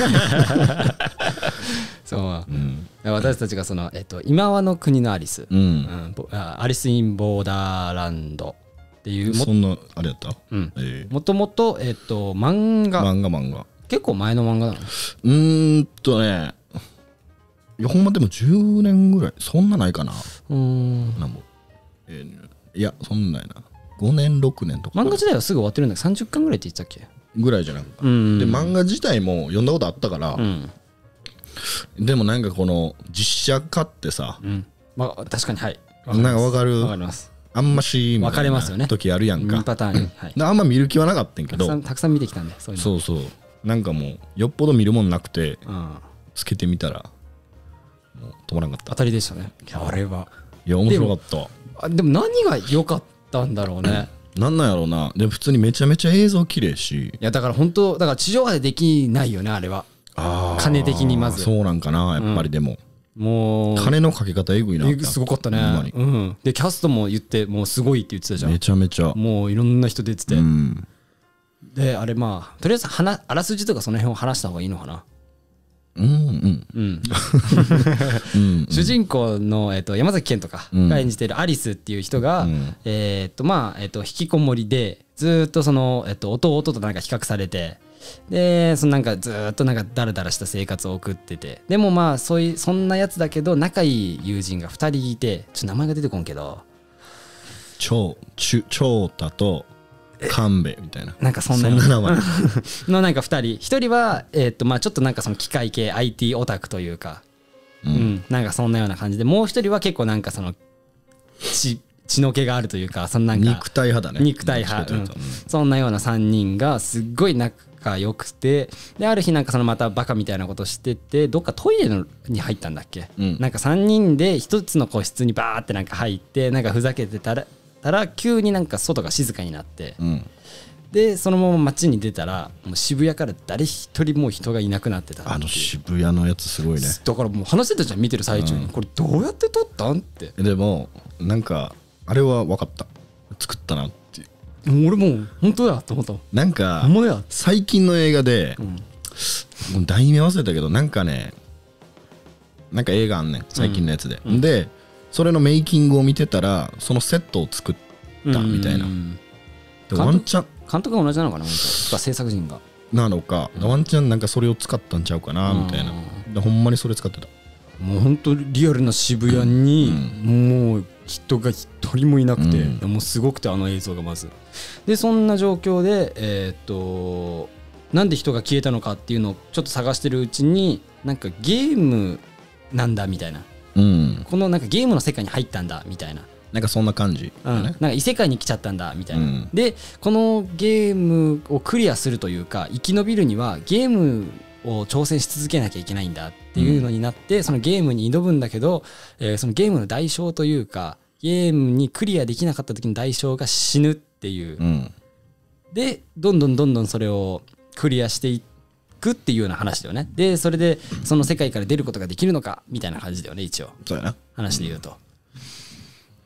そう、うん、私たちがその、えっと、今はの国のアリス、うんうん、アリス・イン・ボーダーランドっていうそんなあれやった、 うん、えー、もともと、えっと、漫画漫画漫画結構前の漫画なの。 うーんとねいやほんまでもじゅうねんぐらいそんなないかな。うーんなんも、えー、いやそんなないなごねんろくねんとか。 漫画自体はすぐ終わってるんだけどさんじゅっかんぐらいって言ってたっけぐらいじゃなくて、で漫画自体も読んだことあったから、うん、でもなんかこの実写化ってさ、うん、 まあ確かにはいなんか分かる分かります。 あんましみたいな時あるやんか。 にパターンに、はい、 あんま見る気はなかったんけどたくさん、たくさん見てきたんでそういうの。 そうそうなんかもうよっぽど見るもんなくて、うん、つけてみたらもう止まらんかった。 当たりでしたねあれは。 いや面白かった。 でも、あでも何が良かったんだろうね、 うん、なんなんやろうな。でも普通にめちゃめちゃ映像綺麗し、 いやだから本当だから地上波でできないよねあれは。あ金的にまずそうなんかなやっぱり。でも、うん、もう金のかけ方えぐいな。 すごかったね、うん、でキャストも言ってもうすごいって言ってたじゃん。 めちゃめちゃもういろんな人出てて、うん、であれまあとりあえず話あらすじとかその辺を話した方がいいのかな。うんうんうん主人公の、えー、と山崎賢とかが演じているアリスっていう人が、うん、えーとまあえー、と引きこもりでずっとその、えー、と弟となんか比較されて、でそのなんかずっとなんかダラダラした生活を送ってて、でもまあそういうそんなやつだけど仲いい友人がふたりいて、ちょっと名前が出てこんけど長長太と神戸みたいななんかそんな名前のなんかふたりひとりはえっとまあちょっとなんかその機械系 アイティー オタクというか、うん、うん、なんかそんなような感じで、もうひとりは結構なんかその血血の気があるというか、そのなんか肉体派だね。 肉体派、うん、そんなようなさんにんがすっごい仲良くて、である日なんかそのまたバカみたいなことしてて、どっかトイレのに入ったんだっけ、うん、なんかさんにんでひとつの個室にバーってなんか入ってなんかふざけてたらたら急になんか外が静かになって、うん、でそのまま街に出たらもう渋谷から誰一人もう人がいなくなってたって。 あの渋谷のやつすごいね。 だからもう話してたじゃん見てる最中に、うん、これどうやって撮ったんって。 でもなんかあれは分かった、作ったなっていう。 俺もう本当だと思った。 なんか最近の映画で、うん、もう題名忘れたけどなんかねなんか映画あんねん最近のやつで、うん、でそれのメイキングを見てたらそのセットを作ったみたいな。でワンチャン監督が同じなのかな、とか制作陣がなのか、うん、ワンチャンなんかそれを使ったんちゃうかなみたいな。でほんまにそれ使ってた。 もう本当リアルな渋谷にもう人が一人もいなくて、うん、もうすごくてあの映像がまずで、そんな状況でえー、っとなんで人が消えたのかっていうのをちょっと探してるうちになんかゲームなんだみたいな、うん、このなんかゲームの世界に入ったんだみたいな、 なんかそんな感じ、 うん、なんか異世界に来ちゃったんだみたいな、うん、でこのゲームをクリアするというか生き延びるにはゲームを挑戦し続けなきゃいけないんだっていうのになって、うん、そのゲームに挑むんだけど、えー、そのゲームの代償というかゲームにクリアできなかった時の代償が死ぬっていう、うん、でどんどんどんどんそれをクリアしていくっていうような話だよね。でそれでその世界から出ることができるのかみたいな感じだよね一応。 そうやな話で言うと、あ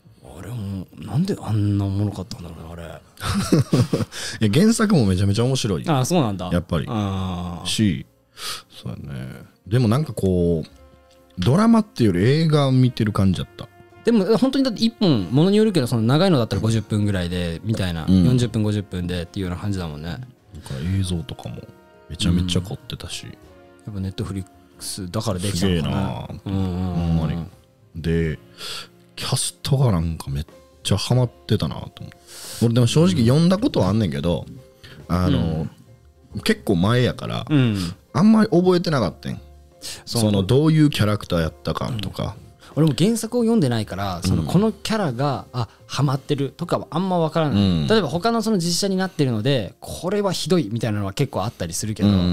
あれもなんであんなおもろかったんだろうねあれいや原作もめちゃめちゃ面白い。 ああそうなんだ。 やっぱりあし、そうやね。でもなんかこうドラマっていうより映画を見てる感じだった。 でも本当にだっていっぽんものによるけど、その長いのだったらごじゅっぷんぐらいでみたいな、うん、よんじゅっぷんごじゅっぷんでっていうような感じだもんね。なんか映像とかもめちゃめちゃ凝ってたし、うん、 やっぱネットフリックスだからできたのかな。 すげえなほんまに。でキャストがなんかめっちゃハマってたなと思って。俺でも正直読んだことはあんねんけど、あの、うん、結構前やから、うん、あんまり覚えてなかったん。そのどういうキャラクターやったかとか、 うん、俺も原作を読んでないから、そのこのキャラがあハマってるとかはあんま分からない、うん、例えば他のその実写になってるのでこれはひどいみたいなのは結構あったりするけど、うんうん、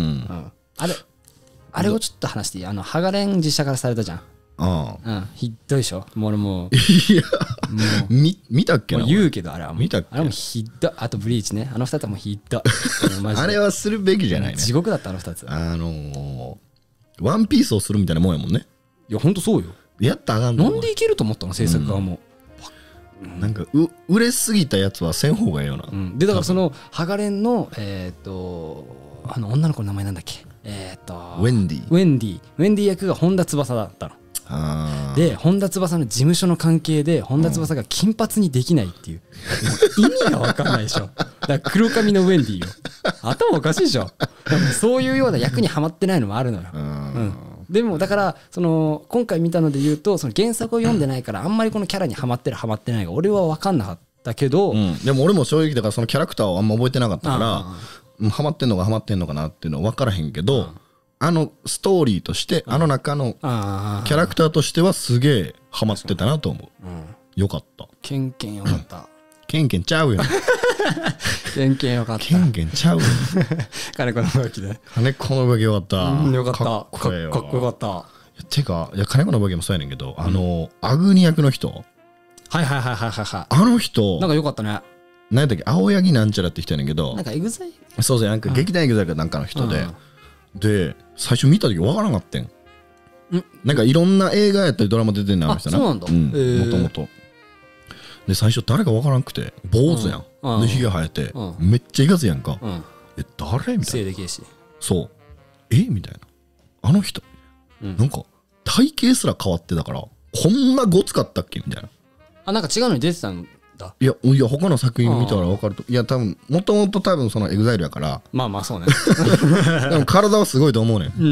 あれあれをちょっと話していい？あのハガレン実写からされたじゃん。ああ、うん、ひどいでしょ。もう俺もういやもう見見たっけな。 もう言うけどあれはもう見たっけ。 あれもひどい。あとブリーチね、あのふたつはもうひどいあれはするべきじゃないね。 地獄だったあのふたつ。 あのー、ワンピースをするみたいなもんやもんね。 いやほんとそうよ。 やったらあかんのなんでいけると思ったの制作側も、 うん、なんかう売れすぎたやつはせん方がいいよな、 うん、でだからそのハガレンのえっ、ー、とあの女の子の名前なんだっけ、えっ、ー、とウェンディウェンディウェンディ役が本田翼だったの。で本田翼の事務所の関係で本田翼が金髪にできないっていう、うん、意味が分かんないでしょ。だから黒髪のウェンディよ。頭おかしいでしょ。そういうような役にはまってないのもあるのよ、うん、でもだからその今回見たので言うと、その原作を読んでないからあんまりこのキャラにはまってるはまってないが俺は分かんなかったけど、うん、 でも俺も正直だからそのキャラクターをあんま覚えてなかったからハマってんのかハマってんのかなっていうのは分からへんけど、あのストーリーとしてあの中のキャラクターとしてはすげえハマってたなと思う、うん、よかった。 ケンケンよかった。 ケンケンちゃうよケンケンよかった。 ケンケンちゃうよ金子の動きで金子の動きよかった、 うん、よかったかっこええわ。 かっこよかった。 てかいや金子の動きもそうやねんけど、うん、あのアグニ役の人、 はいはいはいはいはいはい、 あの人なんかよかったね。 何やったっけ、青柳なんちゃらって人やねんけど、 なんかエグザイそうそう、なんか劇団エグザイルかなんかの人で、うん、で最初見た時分からなかったん。なんかいろんな映画やったりドラマ出てんねんあの人な。 そうなんだ。 もともとで最初誰か分からなくて坊主やん、うん、でひげ生えて、うん、めっちゃいかつやんか、うん、え誰みたいな。そうえみたいなあの人、うん、なんか体型すら変わってたからこんなごつかったっけみたいな。 あなんか違うのに出てたんだ。 いやいや他の作品見たら分かると。いや多分もともと多分そのエグザイルやからまあまあそうねでも体はすごいと思うねん、うん、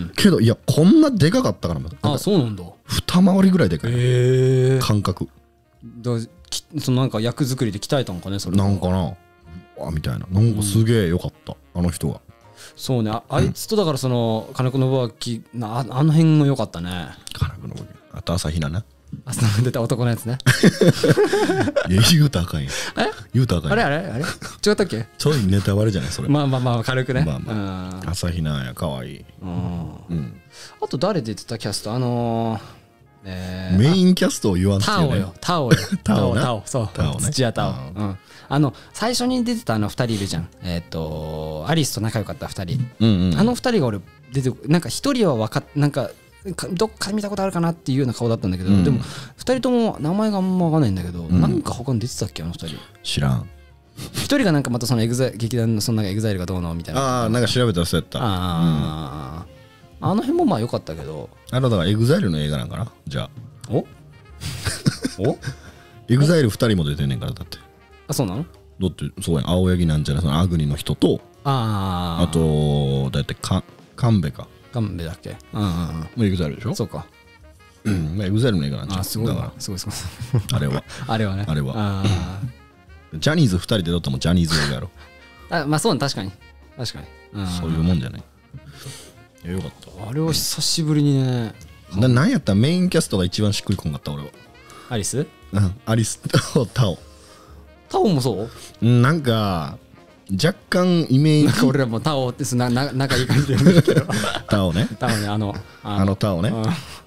けどいやこんなでかかったからああそうなんだ。 二回りぐらいでかい、えー、感覚だそのなんか役作りで鍛えたのかねそれ。 なんかなあみたいな。なんかすげえよかった、うん、あの人が。 そうね あ, あいつとだからその金子信明な あ, あの辺もよかったね。 金子信明あと朝比奈なあその出た男のやつねいや言うたらあかんやん。え言うたらあかんやん。 あれあれあれ違ったっけ。 ちょいネタバレじゃないそれ。 まあまあまあ軽くね。 まあまあ朝比奈やかわいい。うんうんあと誰出てたキャストあのーえー、メインキャストを言わんっていうね。 タオよタオよタオタオそうタオ、ね、土屋タオ、うん、あの最初に出てたあのふたりいるじゃん。えっ、ー、とアリスと仲良かったふたり、うんうん、あのふたりが俺出てなんかひとりは分かっなんかどっか見たことあるかなっていうような顔だったんだけど、うん、でもふたりとも名前があんま分かんないんだけど、うん、なんか他に出てたっけあのふたり。 知らん。 ひとりがなんかまたそのエグザ劇団のそのエグザイルがどうのみたいな。 ああなんか調べたらそうやった。ああ、うん、あの辺もまあ良かったけど。 あのだからエグザイルの映画なんかなじゃあ。 おおエグザイルふたりも出てんねんからだって。 あそうなの。 だってそうやん青柳なんちゃらそのアグニの人とああとだってか神戸か神戸だっけ。うんうんうんもうエグザイルでしょ。 そうかうんエグザイルの映画なんちゃう。 あすごいわすごいすごいあれはあれはねあれはあジャニーズふたりで撮ったもジャニーズ映画やろ。 あまあそうね確かに確かにそういうもんじゃない。いやよかったあれは久しぶりにね。 ななんやったらメインキャストが一番しっくりこんかった俺は。 アリスうんアリスとタオ。 タオもそううんなんか若干イメージなんか俺らもタオってなな仲いい感じで言うんだけどタオねタオねあのあのタオね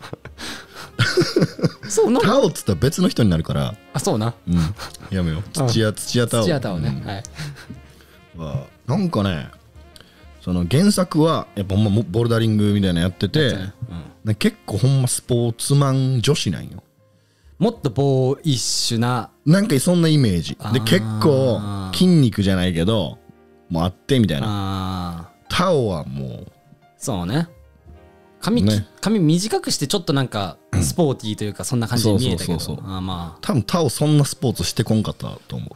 そうなんタオっつったら別の人になるからあそうなうんやめよう土屋土屋タオ土屋タオねはいはなんかねその原作はやっぱほんまボルダリングみたいなのやってて、うん、結構ほんまスポーツマン女子なんよ。 もっとボーイッシュななんかそんなイメージで結構筋肉じゃないけどもうあってみたいな。 あタオはもうそうね髪、 ね、 髪短くしてちょっとなんかスポーティーというかそんな感じに見えたけど、そうそうそうそう、あまあ多分タオそんなスポーツしてこんかったと思う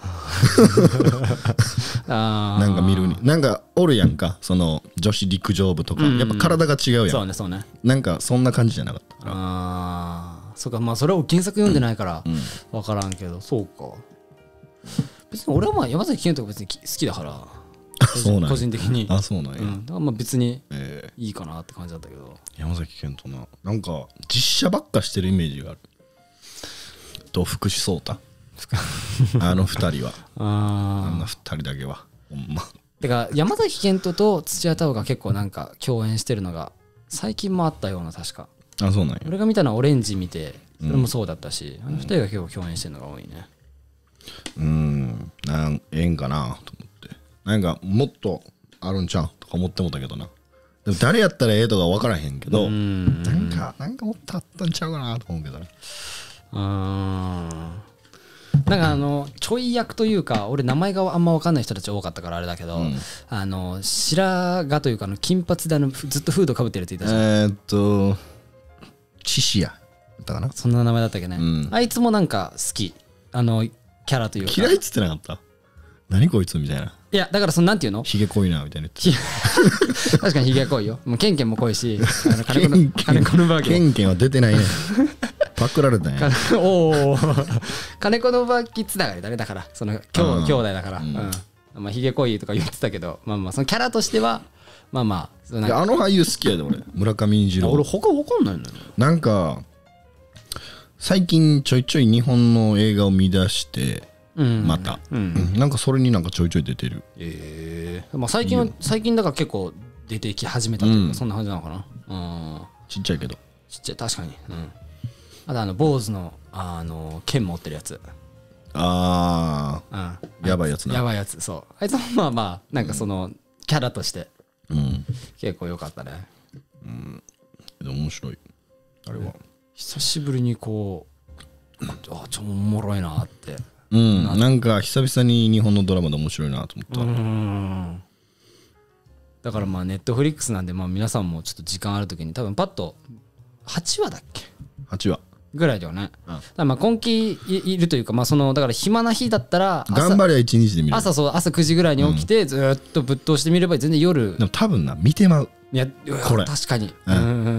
あなんか見るになんかおるやんかその女子陸上部とか、うん、やっぱ体が違うやん。 そうねそうねなんかそんな感じじゃなかったから。 あそうかまあそれを原作読んでないから分からんけど、うん、そうか別に俺はまあ山崎賢人が別に好きだからそうなん個人的にあそうなんや、 うん、だからまあ別にいいかなって感じだったけど、 えー、山崎賢人ななんか実写ばっかしてるイメージがあると福士蒼汰あの二人はあんな二人だけはほんまてか山崎賢人と土屋太鳳が結構なんか共演してるのが最近もあったような確か。 あそうなんや。 俺が見たのはオレンジ見てそれもそうだったし、うん、あの二人が結構共演してるのが多いね。 うんなんええんかなと思ってなんかもっとあるんちゃうとか思ってもたけどな。でも誰やったらええとか分からへんけどんなんかなんかもっとあったんちゃうかなと思うけどね。 うーんなんかあのちょい役というか俺名前があんま分かんない人たち多かったからあれだけど、うん、あの白髪というかの金髪であのずっとフードかぶってるやついたじゃん。 えー、っとチシアだったかなそんな名前だったっけね、うん、あいつもなんか好きあのキャラというか。 嫌いっつってなかった？何こいつみたいな。 いやだからそのなんていうのヒゲ濃いなみたいな確かにヒゲ濃いよ。もうケンケンも濃いしあの金子の金子のバーキケンケンは出てないねパクられたんやおお金子のバーキつながりだね。だからその兄兄弟だから、うんうん、まあヒゲ濃いとか言ってたけどまあまあそのキャラとしてはまあまあいやあの俳優好きやで俺村上虹郎。 俺他分かんないのよ。 なんか最近ちょいちょい日本の映画を見出してまた、うんうん、なんかそれになんかちょいちょい出てる。ええー、まあ最近は最近だから結構出てき始めたというか、うん、そんな感じなのかな。うん、 ちっちゃいけどちっちゃい確かに。うん、あとあの坊主のあの剣持ってるやつ。 ああ、うん、やばいやつな。 やばいやつそうあいつもまあまあなんかそのキャラとして結構良かったね。 うん、でも面白いあれは、うん、 久しぶりにこうあちょっとおもろいなって。 うん、なんか久々に日本のドラマで面白いなと思った。うんだからまあネットフリックスなんでまあ皆さんもちょっと時間あるときに多分パッとはちわだっけはちわぐらいだよね。うん、だからまあ今期いるというかまあそのだから暇な日だったら頑張りゃいちにちで見る。 朝そう朝くじぐらいに起きてずっとぶっ通してみれば全然夜。 でも多分な見てまう。 いやこれ確かに、 うん、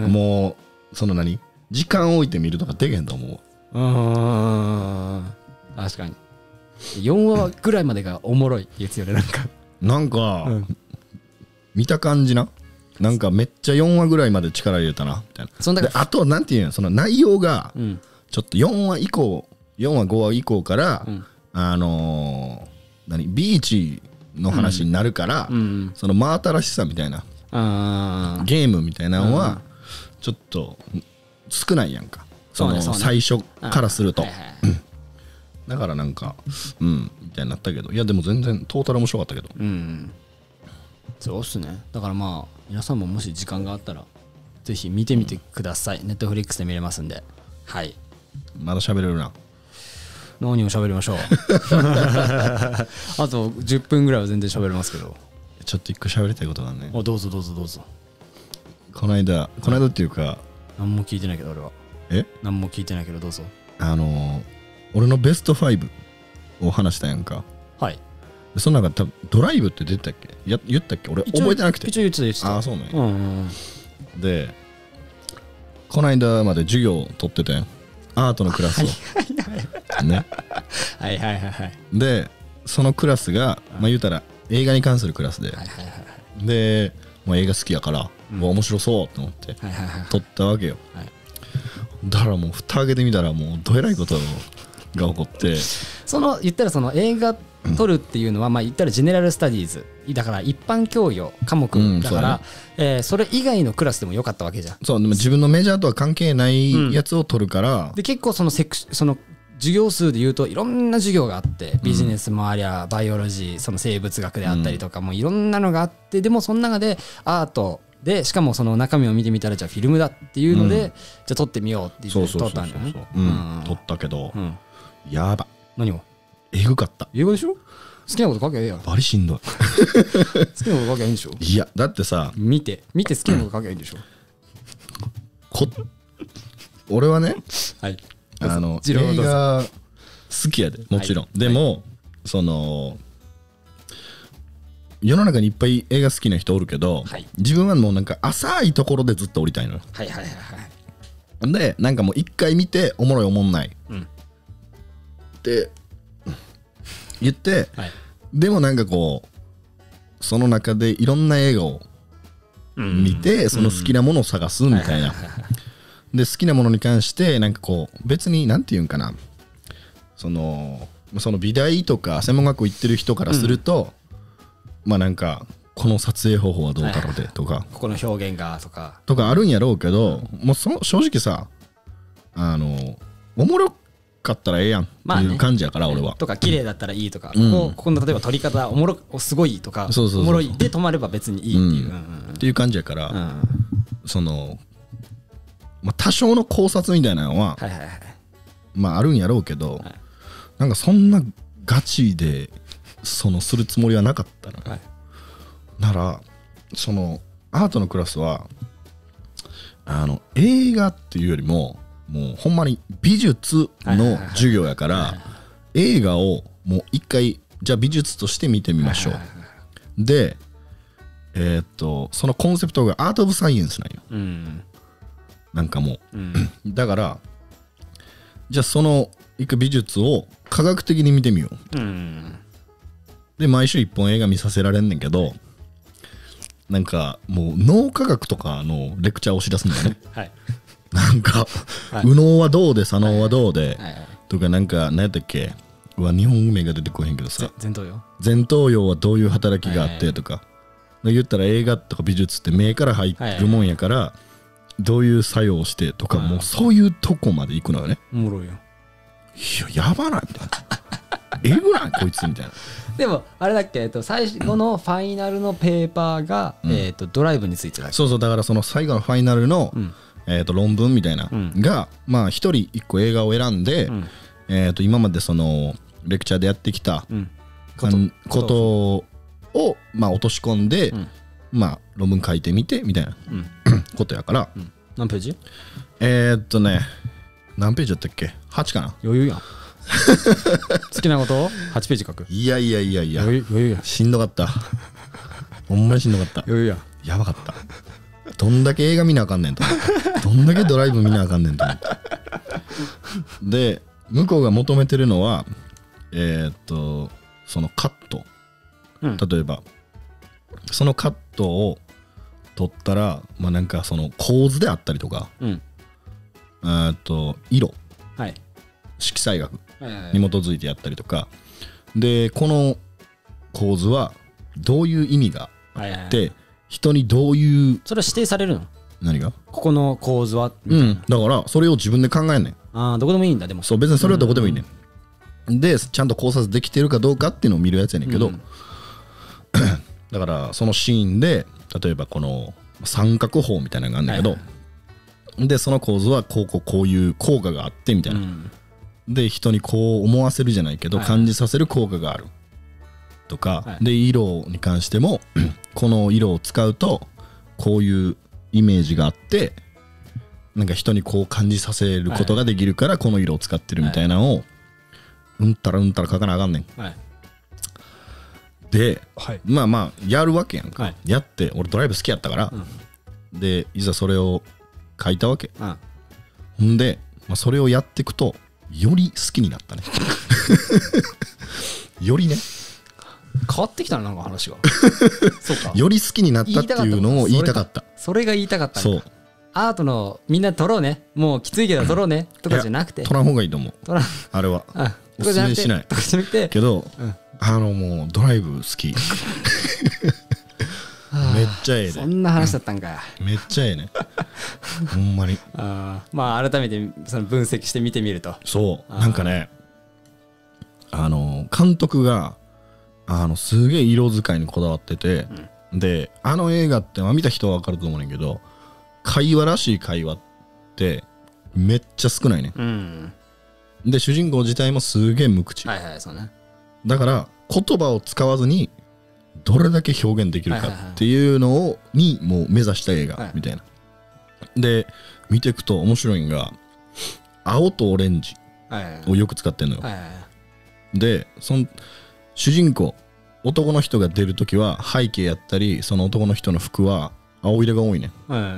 もうその何時間置いて見るとかできへんと思う。うん確かによんわぐらいまでがおもろいってやつよね。なんかなんか、うん、見た感じななんかめっちゃよんわぐらいまで力入れたなみたいな。そんであとなんていうのその内容がちょっとよんわ以降よんわごわ以降から、うん、あのー、何ビーチの話になるから、うんうん、その真新しさみたいなゲームみたいなのはちょっと少ないやんかその最初からすると。だからなんかうんみたいになったけどいやでも全然トータル面白かったけどうんそうっすね。だからまあ皆さんももし時間があったらぜひ見てみてください。ネットフリックスで見れますんで。はいまだ喋れるな。 何を喋りましょうあとじゅっぷんぐらいは全然喋れますけどちょっと一個喋りたいことがね。 あどうぞどうぞどうぞ。 この間この間っていうか何も聞いてないけど俺はえ何も聞いてないけどどうぞ。 あのー俺のベストファイブを話したやんか。 はい。 その中多分ドライブって出てたっけや言ったっけ俺覚えてなくて。 一応言ってた言ってた。 ああそうね、うんうん、でこの間まで授業を取っててアートのクラスをねはいはいはいはいでそのクラスがまあ言うたら映画に関するクラスで、はいはいはい、でもう映画好きやから、うん、もう面白そうと思って取ったわけよ、はい、だからもう蓋開けてみたらもうどえらいことが起こってその言ったらその映画撮るっていうのは、うん、まあ言ったらジェネラルスタディーズだから一般教養科目だから、うん そ, ねえー、それ以外のクラスでもよかったわけじゃん。 そうでも自分のメジャーとは関係ないやつを撮るから、 うん、で結構そのセクその授業数でいうといろんな授業があってビジネスもありゃ、うん、バイオロジーその生物学であったりとか、うん、もういろんなのがあってでもその中でアートでしかもその中身を見てみたらじゃあフィルムだっていうので、うん、じゃあ撮ってみようって言って撮ったんだよね。 撮ったけど、うん、やば何をえぐかった。 英語でしょ。好きなこと書きゃええやん。 バリしんどい。好きなこと書きゃいいんでしょ。 いやだってさ見て見て好きなこと書きゃいいんでしょ。 こ俺はね、 はい、 あの映画好きやでもちろん、はい、でも、はい、その世の中にいっぱい映画好きな人おるけど、はい、自分はもうなんか浅いところでずっと降りたいのよ。 はいはいはいはい。でなんかもう一回見ておもろいおもんない、うん、って言って、はい、でもなんかこうその中でいろんな映画を見て、うん、その好きなものを探すみたいな。で好きなものに関してなんかこう別になんていうんかな、そのその美大とか専門学校行ってる人からすると、うん、まあなんかこの撮影方法はどうだろうでとか、 ここの表現がとかとかあるんやろうけど、もうその正直さあのおもろかったらええやんっていう感じやから、俺は。 とか綺麗だったらいいとか、ここここの例えば撮り方おもろすごいとか、おもろいで止まれば別にいいっていうっていう感じやから、そのまあ多少の考察みたいなのはまああるんやろうけど、なんかそんなガチでそのするつもりはなかったの、はい、ならそのアートのクラスはあの映画っていうよりももうほんまに美術の授業やから映画をもう一回じゃあ美術として見てみましょう。でえー、っとそのコンセプトがアート・オブ・サイエンスなんよ、うん、なんかもう、うん、だからじゃあその一回美術を科学的に見てみよう、うん、で毎週一本映画見させられんねんけど、なんかもう脳科学とかのレクチャーをしだすんだよね、はい、なんか、はい、右脳はどうで左脳はどうで、はいはい、とかなんか何やったっけ、うわ日本名が出てこへんけどさ、 前頭葉前頭葉はどういう働きがあってとか、はいはい、言ったら映画とか美術って目から入ってるもんやから、はいはい、どういう作用をしてとか、はい、もうそういうとこまで行くのよね。 おもろいよ。 いややばないみたいなえぐないこいつみたいな。 でもあれだっけ、えっと、最後のファイナルのペーパーが、うん、えっとドライブについてだっけ。 そうそう、だからその最後のファイナルの、うん、えー、と論文みたいな、うん、がまあ一人一個映画を選んで、うん、えー、と今までそのレクチャーでやってきた、うん、ことをまあ落とし込んで、うん、まあ論文書いてみてみたいな、うん、ことやから、うん、 何ページ？ えー、っとね何ページだったっけ？はちかな。 余裕やん好きなことをはちページ書く。 いやいやいやいや余裕、余裕やん。 しんどかったほんまにしんどかった。 余裕やん。 やばかった。どんだけ映画見なあかんねんと思ってどんだけドライブ見なあかんねんと思ってで向こうが求めてるのはえー、っとそのカット、うん、例えばそのカットを取ったらまあなんかその構図であったりとか、うん、えっと色、はい、色彩学に基づいてやったりとかで、この構図はどういう意味があって、はいはいはい、人にどういうそれは指定されるの？ 何が？ ここの構図はうん、だからそれを自分で考えんねん。 ああ、どこでもいいんだ。でもそう別にそれはどこでもいいねん、うん、でちゃんと考察できてるかどうかっていうのを見るやつやねんけど、うん、だからそのシーンで例えばこの三角法みたいなのがあるんだけど、はいはい、でその構図はこうこうこういう効果があってみたいな、うん、で人にこう思わせるじゃないけど、はい、感じさせる効果があるとか、はい、で色に関してもこの色を使うとこういうイメージがあってなんか人にこう感じさせることができるからこの色を使ってるみたいなのをうんたらうんたら書かなあかんねん、はい、で、はい、まあまあやるわけやんか、はい、やって俺ドライブ好きやったから、うん、でいざそれを書いたわけ、うん、ほんで、まあ、それをやっていくとより好きになったねよりね変わってきたな、なんか話がそうかより好きになったっていうのを言いたかった。 それが言いたかったんだ。そうアートのみんな撮ろうね、もうきついけど撮ろうねとかじゃなくて撮らん方がいいと思う。撮らんあれはおすすめしないけど、うん、あのもうドライブ好きめっちゃええね。 そんな話だったんか、 うん、めっちゃええねほんまにあまあ改めてその分析して見てみるとそうなんかねあの監督があのすげえ色使いにこだわってて、 であの映画って、まあ、見た人は分かると思うねんけど、会話らしい会話ってめっちゃ少ないね、うん、で主人公自体もすげえ無口、はいはいそうね、だから言葉を使わずにどれだけ表現できるかっていうのをにもう目指した映画みたいな、はい、で見ていくと面白いんが青とオレンジをよく使ってんのよ、はいはいはい、でその主人公男の人が出るときは背景やったりその男の人の服は青色が多いね、はいはいはい、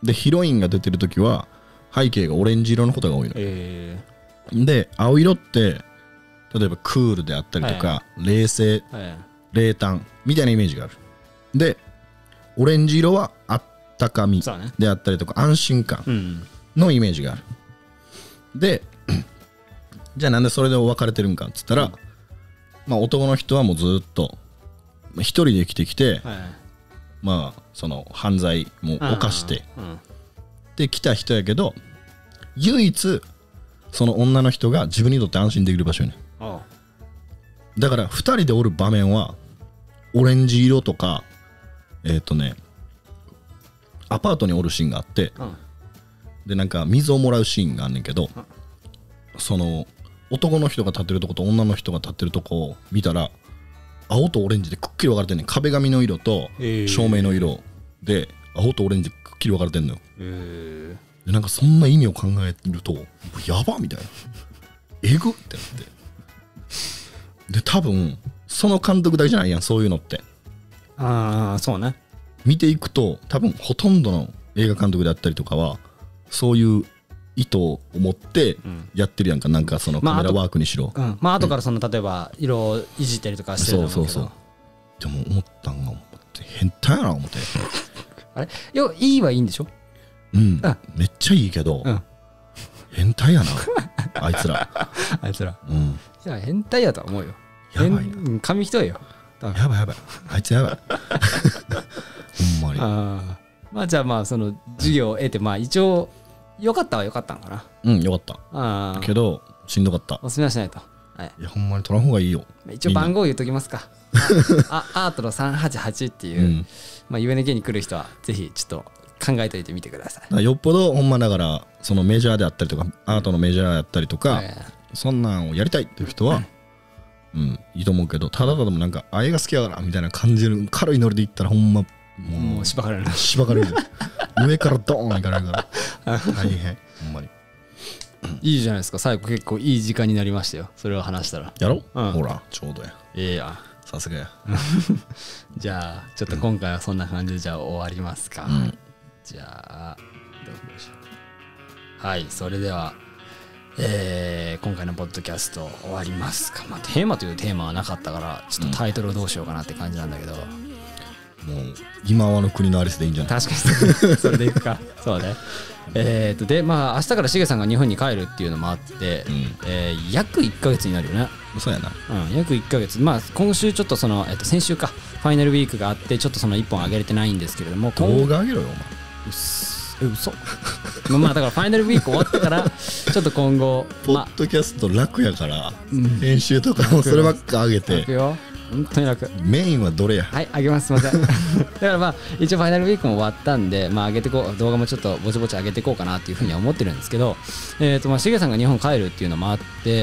でヒロインが出てるときは背景がオレンジ色のことが多いの、えー、で青色って例えばクールであったりとか、はい、冷静、はい、冷淡みたいなイメージがある。でオレンジ色はあったかみであったりとか、ね、安心感のイメージがある、うん、でじゃあなんでそれで分かれてるんかっつったら、うん、まあ男の人はもうずっと一人で生きてきて、はい、まあその犯罪も犯してで来た人やけど、唯一その女の人が自分にとって安心できる場所やね。だからふたりでおる場面はオレンジ色とかえっとねアパートにおるシーンがあって、うん、でなんか水をもらうシーンがあんねんけど、うん、その男の人が立ってるとこと女の人が立ってるとこを見たら青とオレンジでくっきり分かれてんねん。壁紙の色と照明の色で青とオレンジでくっきり分かれてんのよ、えー、でなんかそんな意味を考えるとやばみたいなえぐってなって、で多分その監督だけじゃないやんそういうのって。 ああそうね。 見ていくと多分ほとんどの映画監督であったりとかはそういう意図を持ってやってるやんか、うん、なんかそのカメラワークにしろ、 まあ、うん、まあ後からその例えば色をいじったりとかしてると思うけど、そうそうそうでも思ったんが思って変態やな思ってあれよいいはいいんでしょ。 うん、うん、めっちゃいいけど、うん、変態やなあいつらあいつら、うん、いや変態やとは思うよ。 やばいな紙一重よ。 やばいやばいあいつやばいほんまに。 あまあじゃあまあその授業を得てまあ一応良かったは良かったんかな。 うん良かった。あけどしんどかった。 おすすめはしないと。 はい、いやほんまに取らん方がいいよ。 一応番号言っときますか。あアートのさんはちはちっていう、うん、まあ ユーエヌケー に来る人はぜひちょっと考えておいてみてください。 よっぽどほんまだからそのメジャーであったりとかアートのメジャーであったりとか、うん、そんなんをやりたいっていう人は、うん、いいと思うけど、ただただもなんかあ絵が好きやからみたいな感じる軽いノリでいったらほんまもうしばかれるしばかれる上からドーンいかれるから大変ほんまに。 いいじゃないですか。最後結構いい時間になりましたよ。それを話したらやろう、うん、ほらちょうどや。 ええやさすがやじゃあちょっと今回はそんな感じでじゃあ終わりますか、うん、じゃあどうしましょう。はいそれではえー、今回のポッドキャスト終わりますか。まあ、テーマというテーマはなかったからちょっとタイトルをどうしようかなって感じなんだけど、うん、 もう今はの国のアリスでいいんじゃない。 確かにそれでいくかそうね。えーとでまあ明日からしげさんが日本に帰るっていうのもあって、うんえー、約いっかげつになるよね。 そうやな、 うん、約いっかげつ。まあ今週ちょっとその、えー、と先週かファイナルウィークがあってちょっとそのいっぽん上げれてないんですけれども、 動画上げろよお前。 うっすえ嘘まあだからファイナルウィーク終わってからちょっと今後ポッドキャスト楽やから、うん、編集とかもそればっか上げて楽よ本当に楽。 メインはどれや。 はいあげますすいませんだからまあ一応ファイナルウィークも終わったんで、まあ、上げてこう動画もちょっとぼちぼち上げていこうかなっていうふうには思ってるんですけど、えーとまあしげさんが日本帰るっていうのもあって、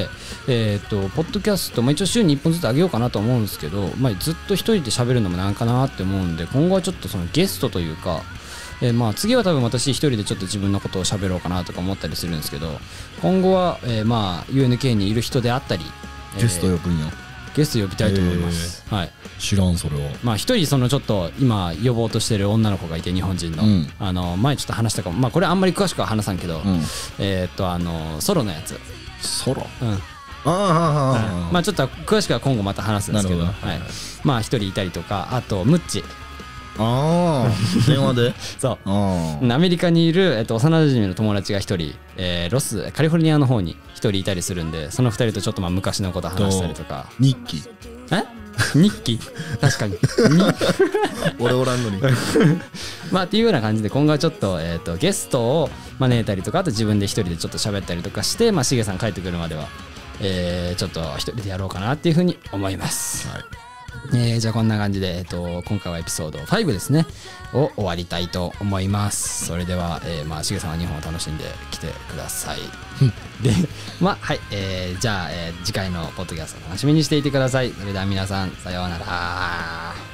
えーとポッドキャスト、まあ、一応週にいっぽんずつ上げようかなと思うんですけど、まあ、ずっと一人で喋るのもなんかなって思うんで今後はちょっとそのゲストというかえー、まあ次は多分私一人でちょっと自分のことを喋ろうかなとか思ったりするんですけど、今後は、えー、まあ ユーエヌケー にいる人であったりゲスト呼ぶんよ、 えー、ゲスト呼びたいと思います、はい、 知らんそれを。 まあ一人そのちょっと今呼ぼうとしてる女の子がいて日本人の、うん、あの前ちょっと話したかも、まあこれあんまり詳しくは話さんけど、うん、えー、っとあのソロのやつソロうんあああまあちょっと詳しくは今後また話すんですけど、はい、まあ一人いたりとか、あとムッチああ電話でそうアメリカにいる、えっと、幼馴染の友達が一人、えー、ロスカリフォルニアの方に一人いたりするんで、その二人とちょっとまあ昔のこと話したりとか。 日記え日記確かに俺おらんのにまあっていうような感じで今後はちょっと、えー、とゲストを招いたりとか、あと自分で一人でちょっと喋ったりとかして、まあしげさん帰ってくるまでは、えー、ちょっと一人でやろうかなっていうふうに思います、はいえー、じゃあこんな感じで、えー、と今回はエピソードごですねを終わりたいと思います。それでは、えー、まあしげさんは日本を楽しんできてくださいでまあはい、えー、じゃあ、えー、次回のポッドキャストを楽しみにしていてください。それでは皆さんさようなら。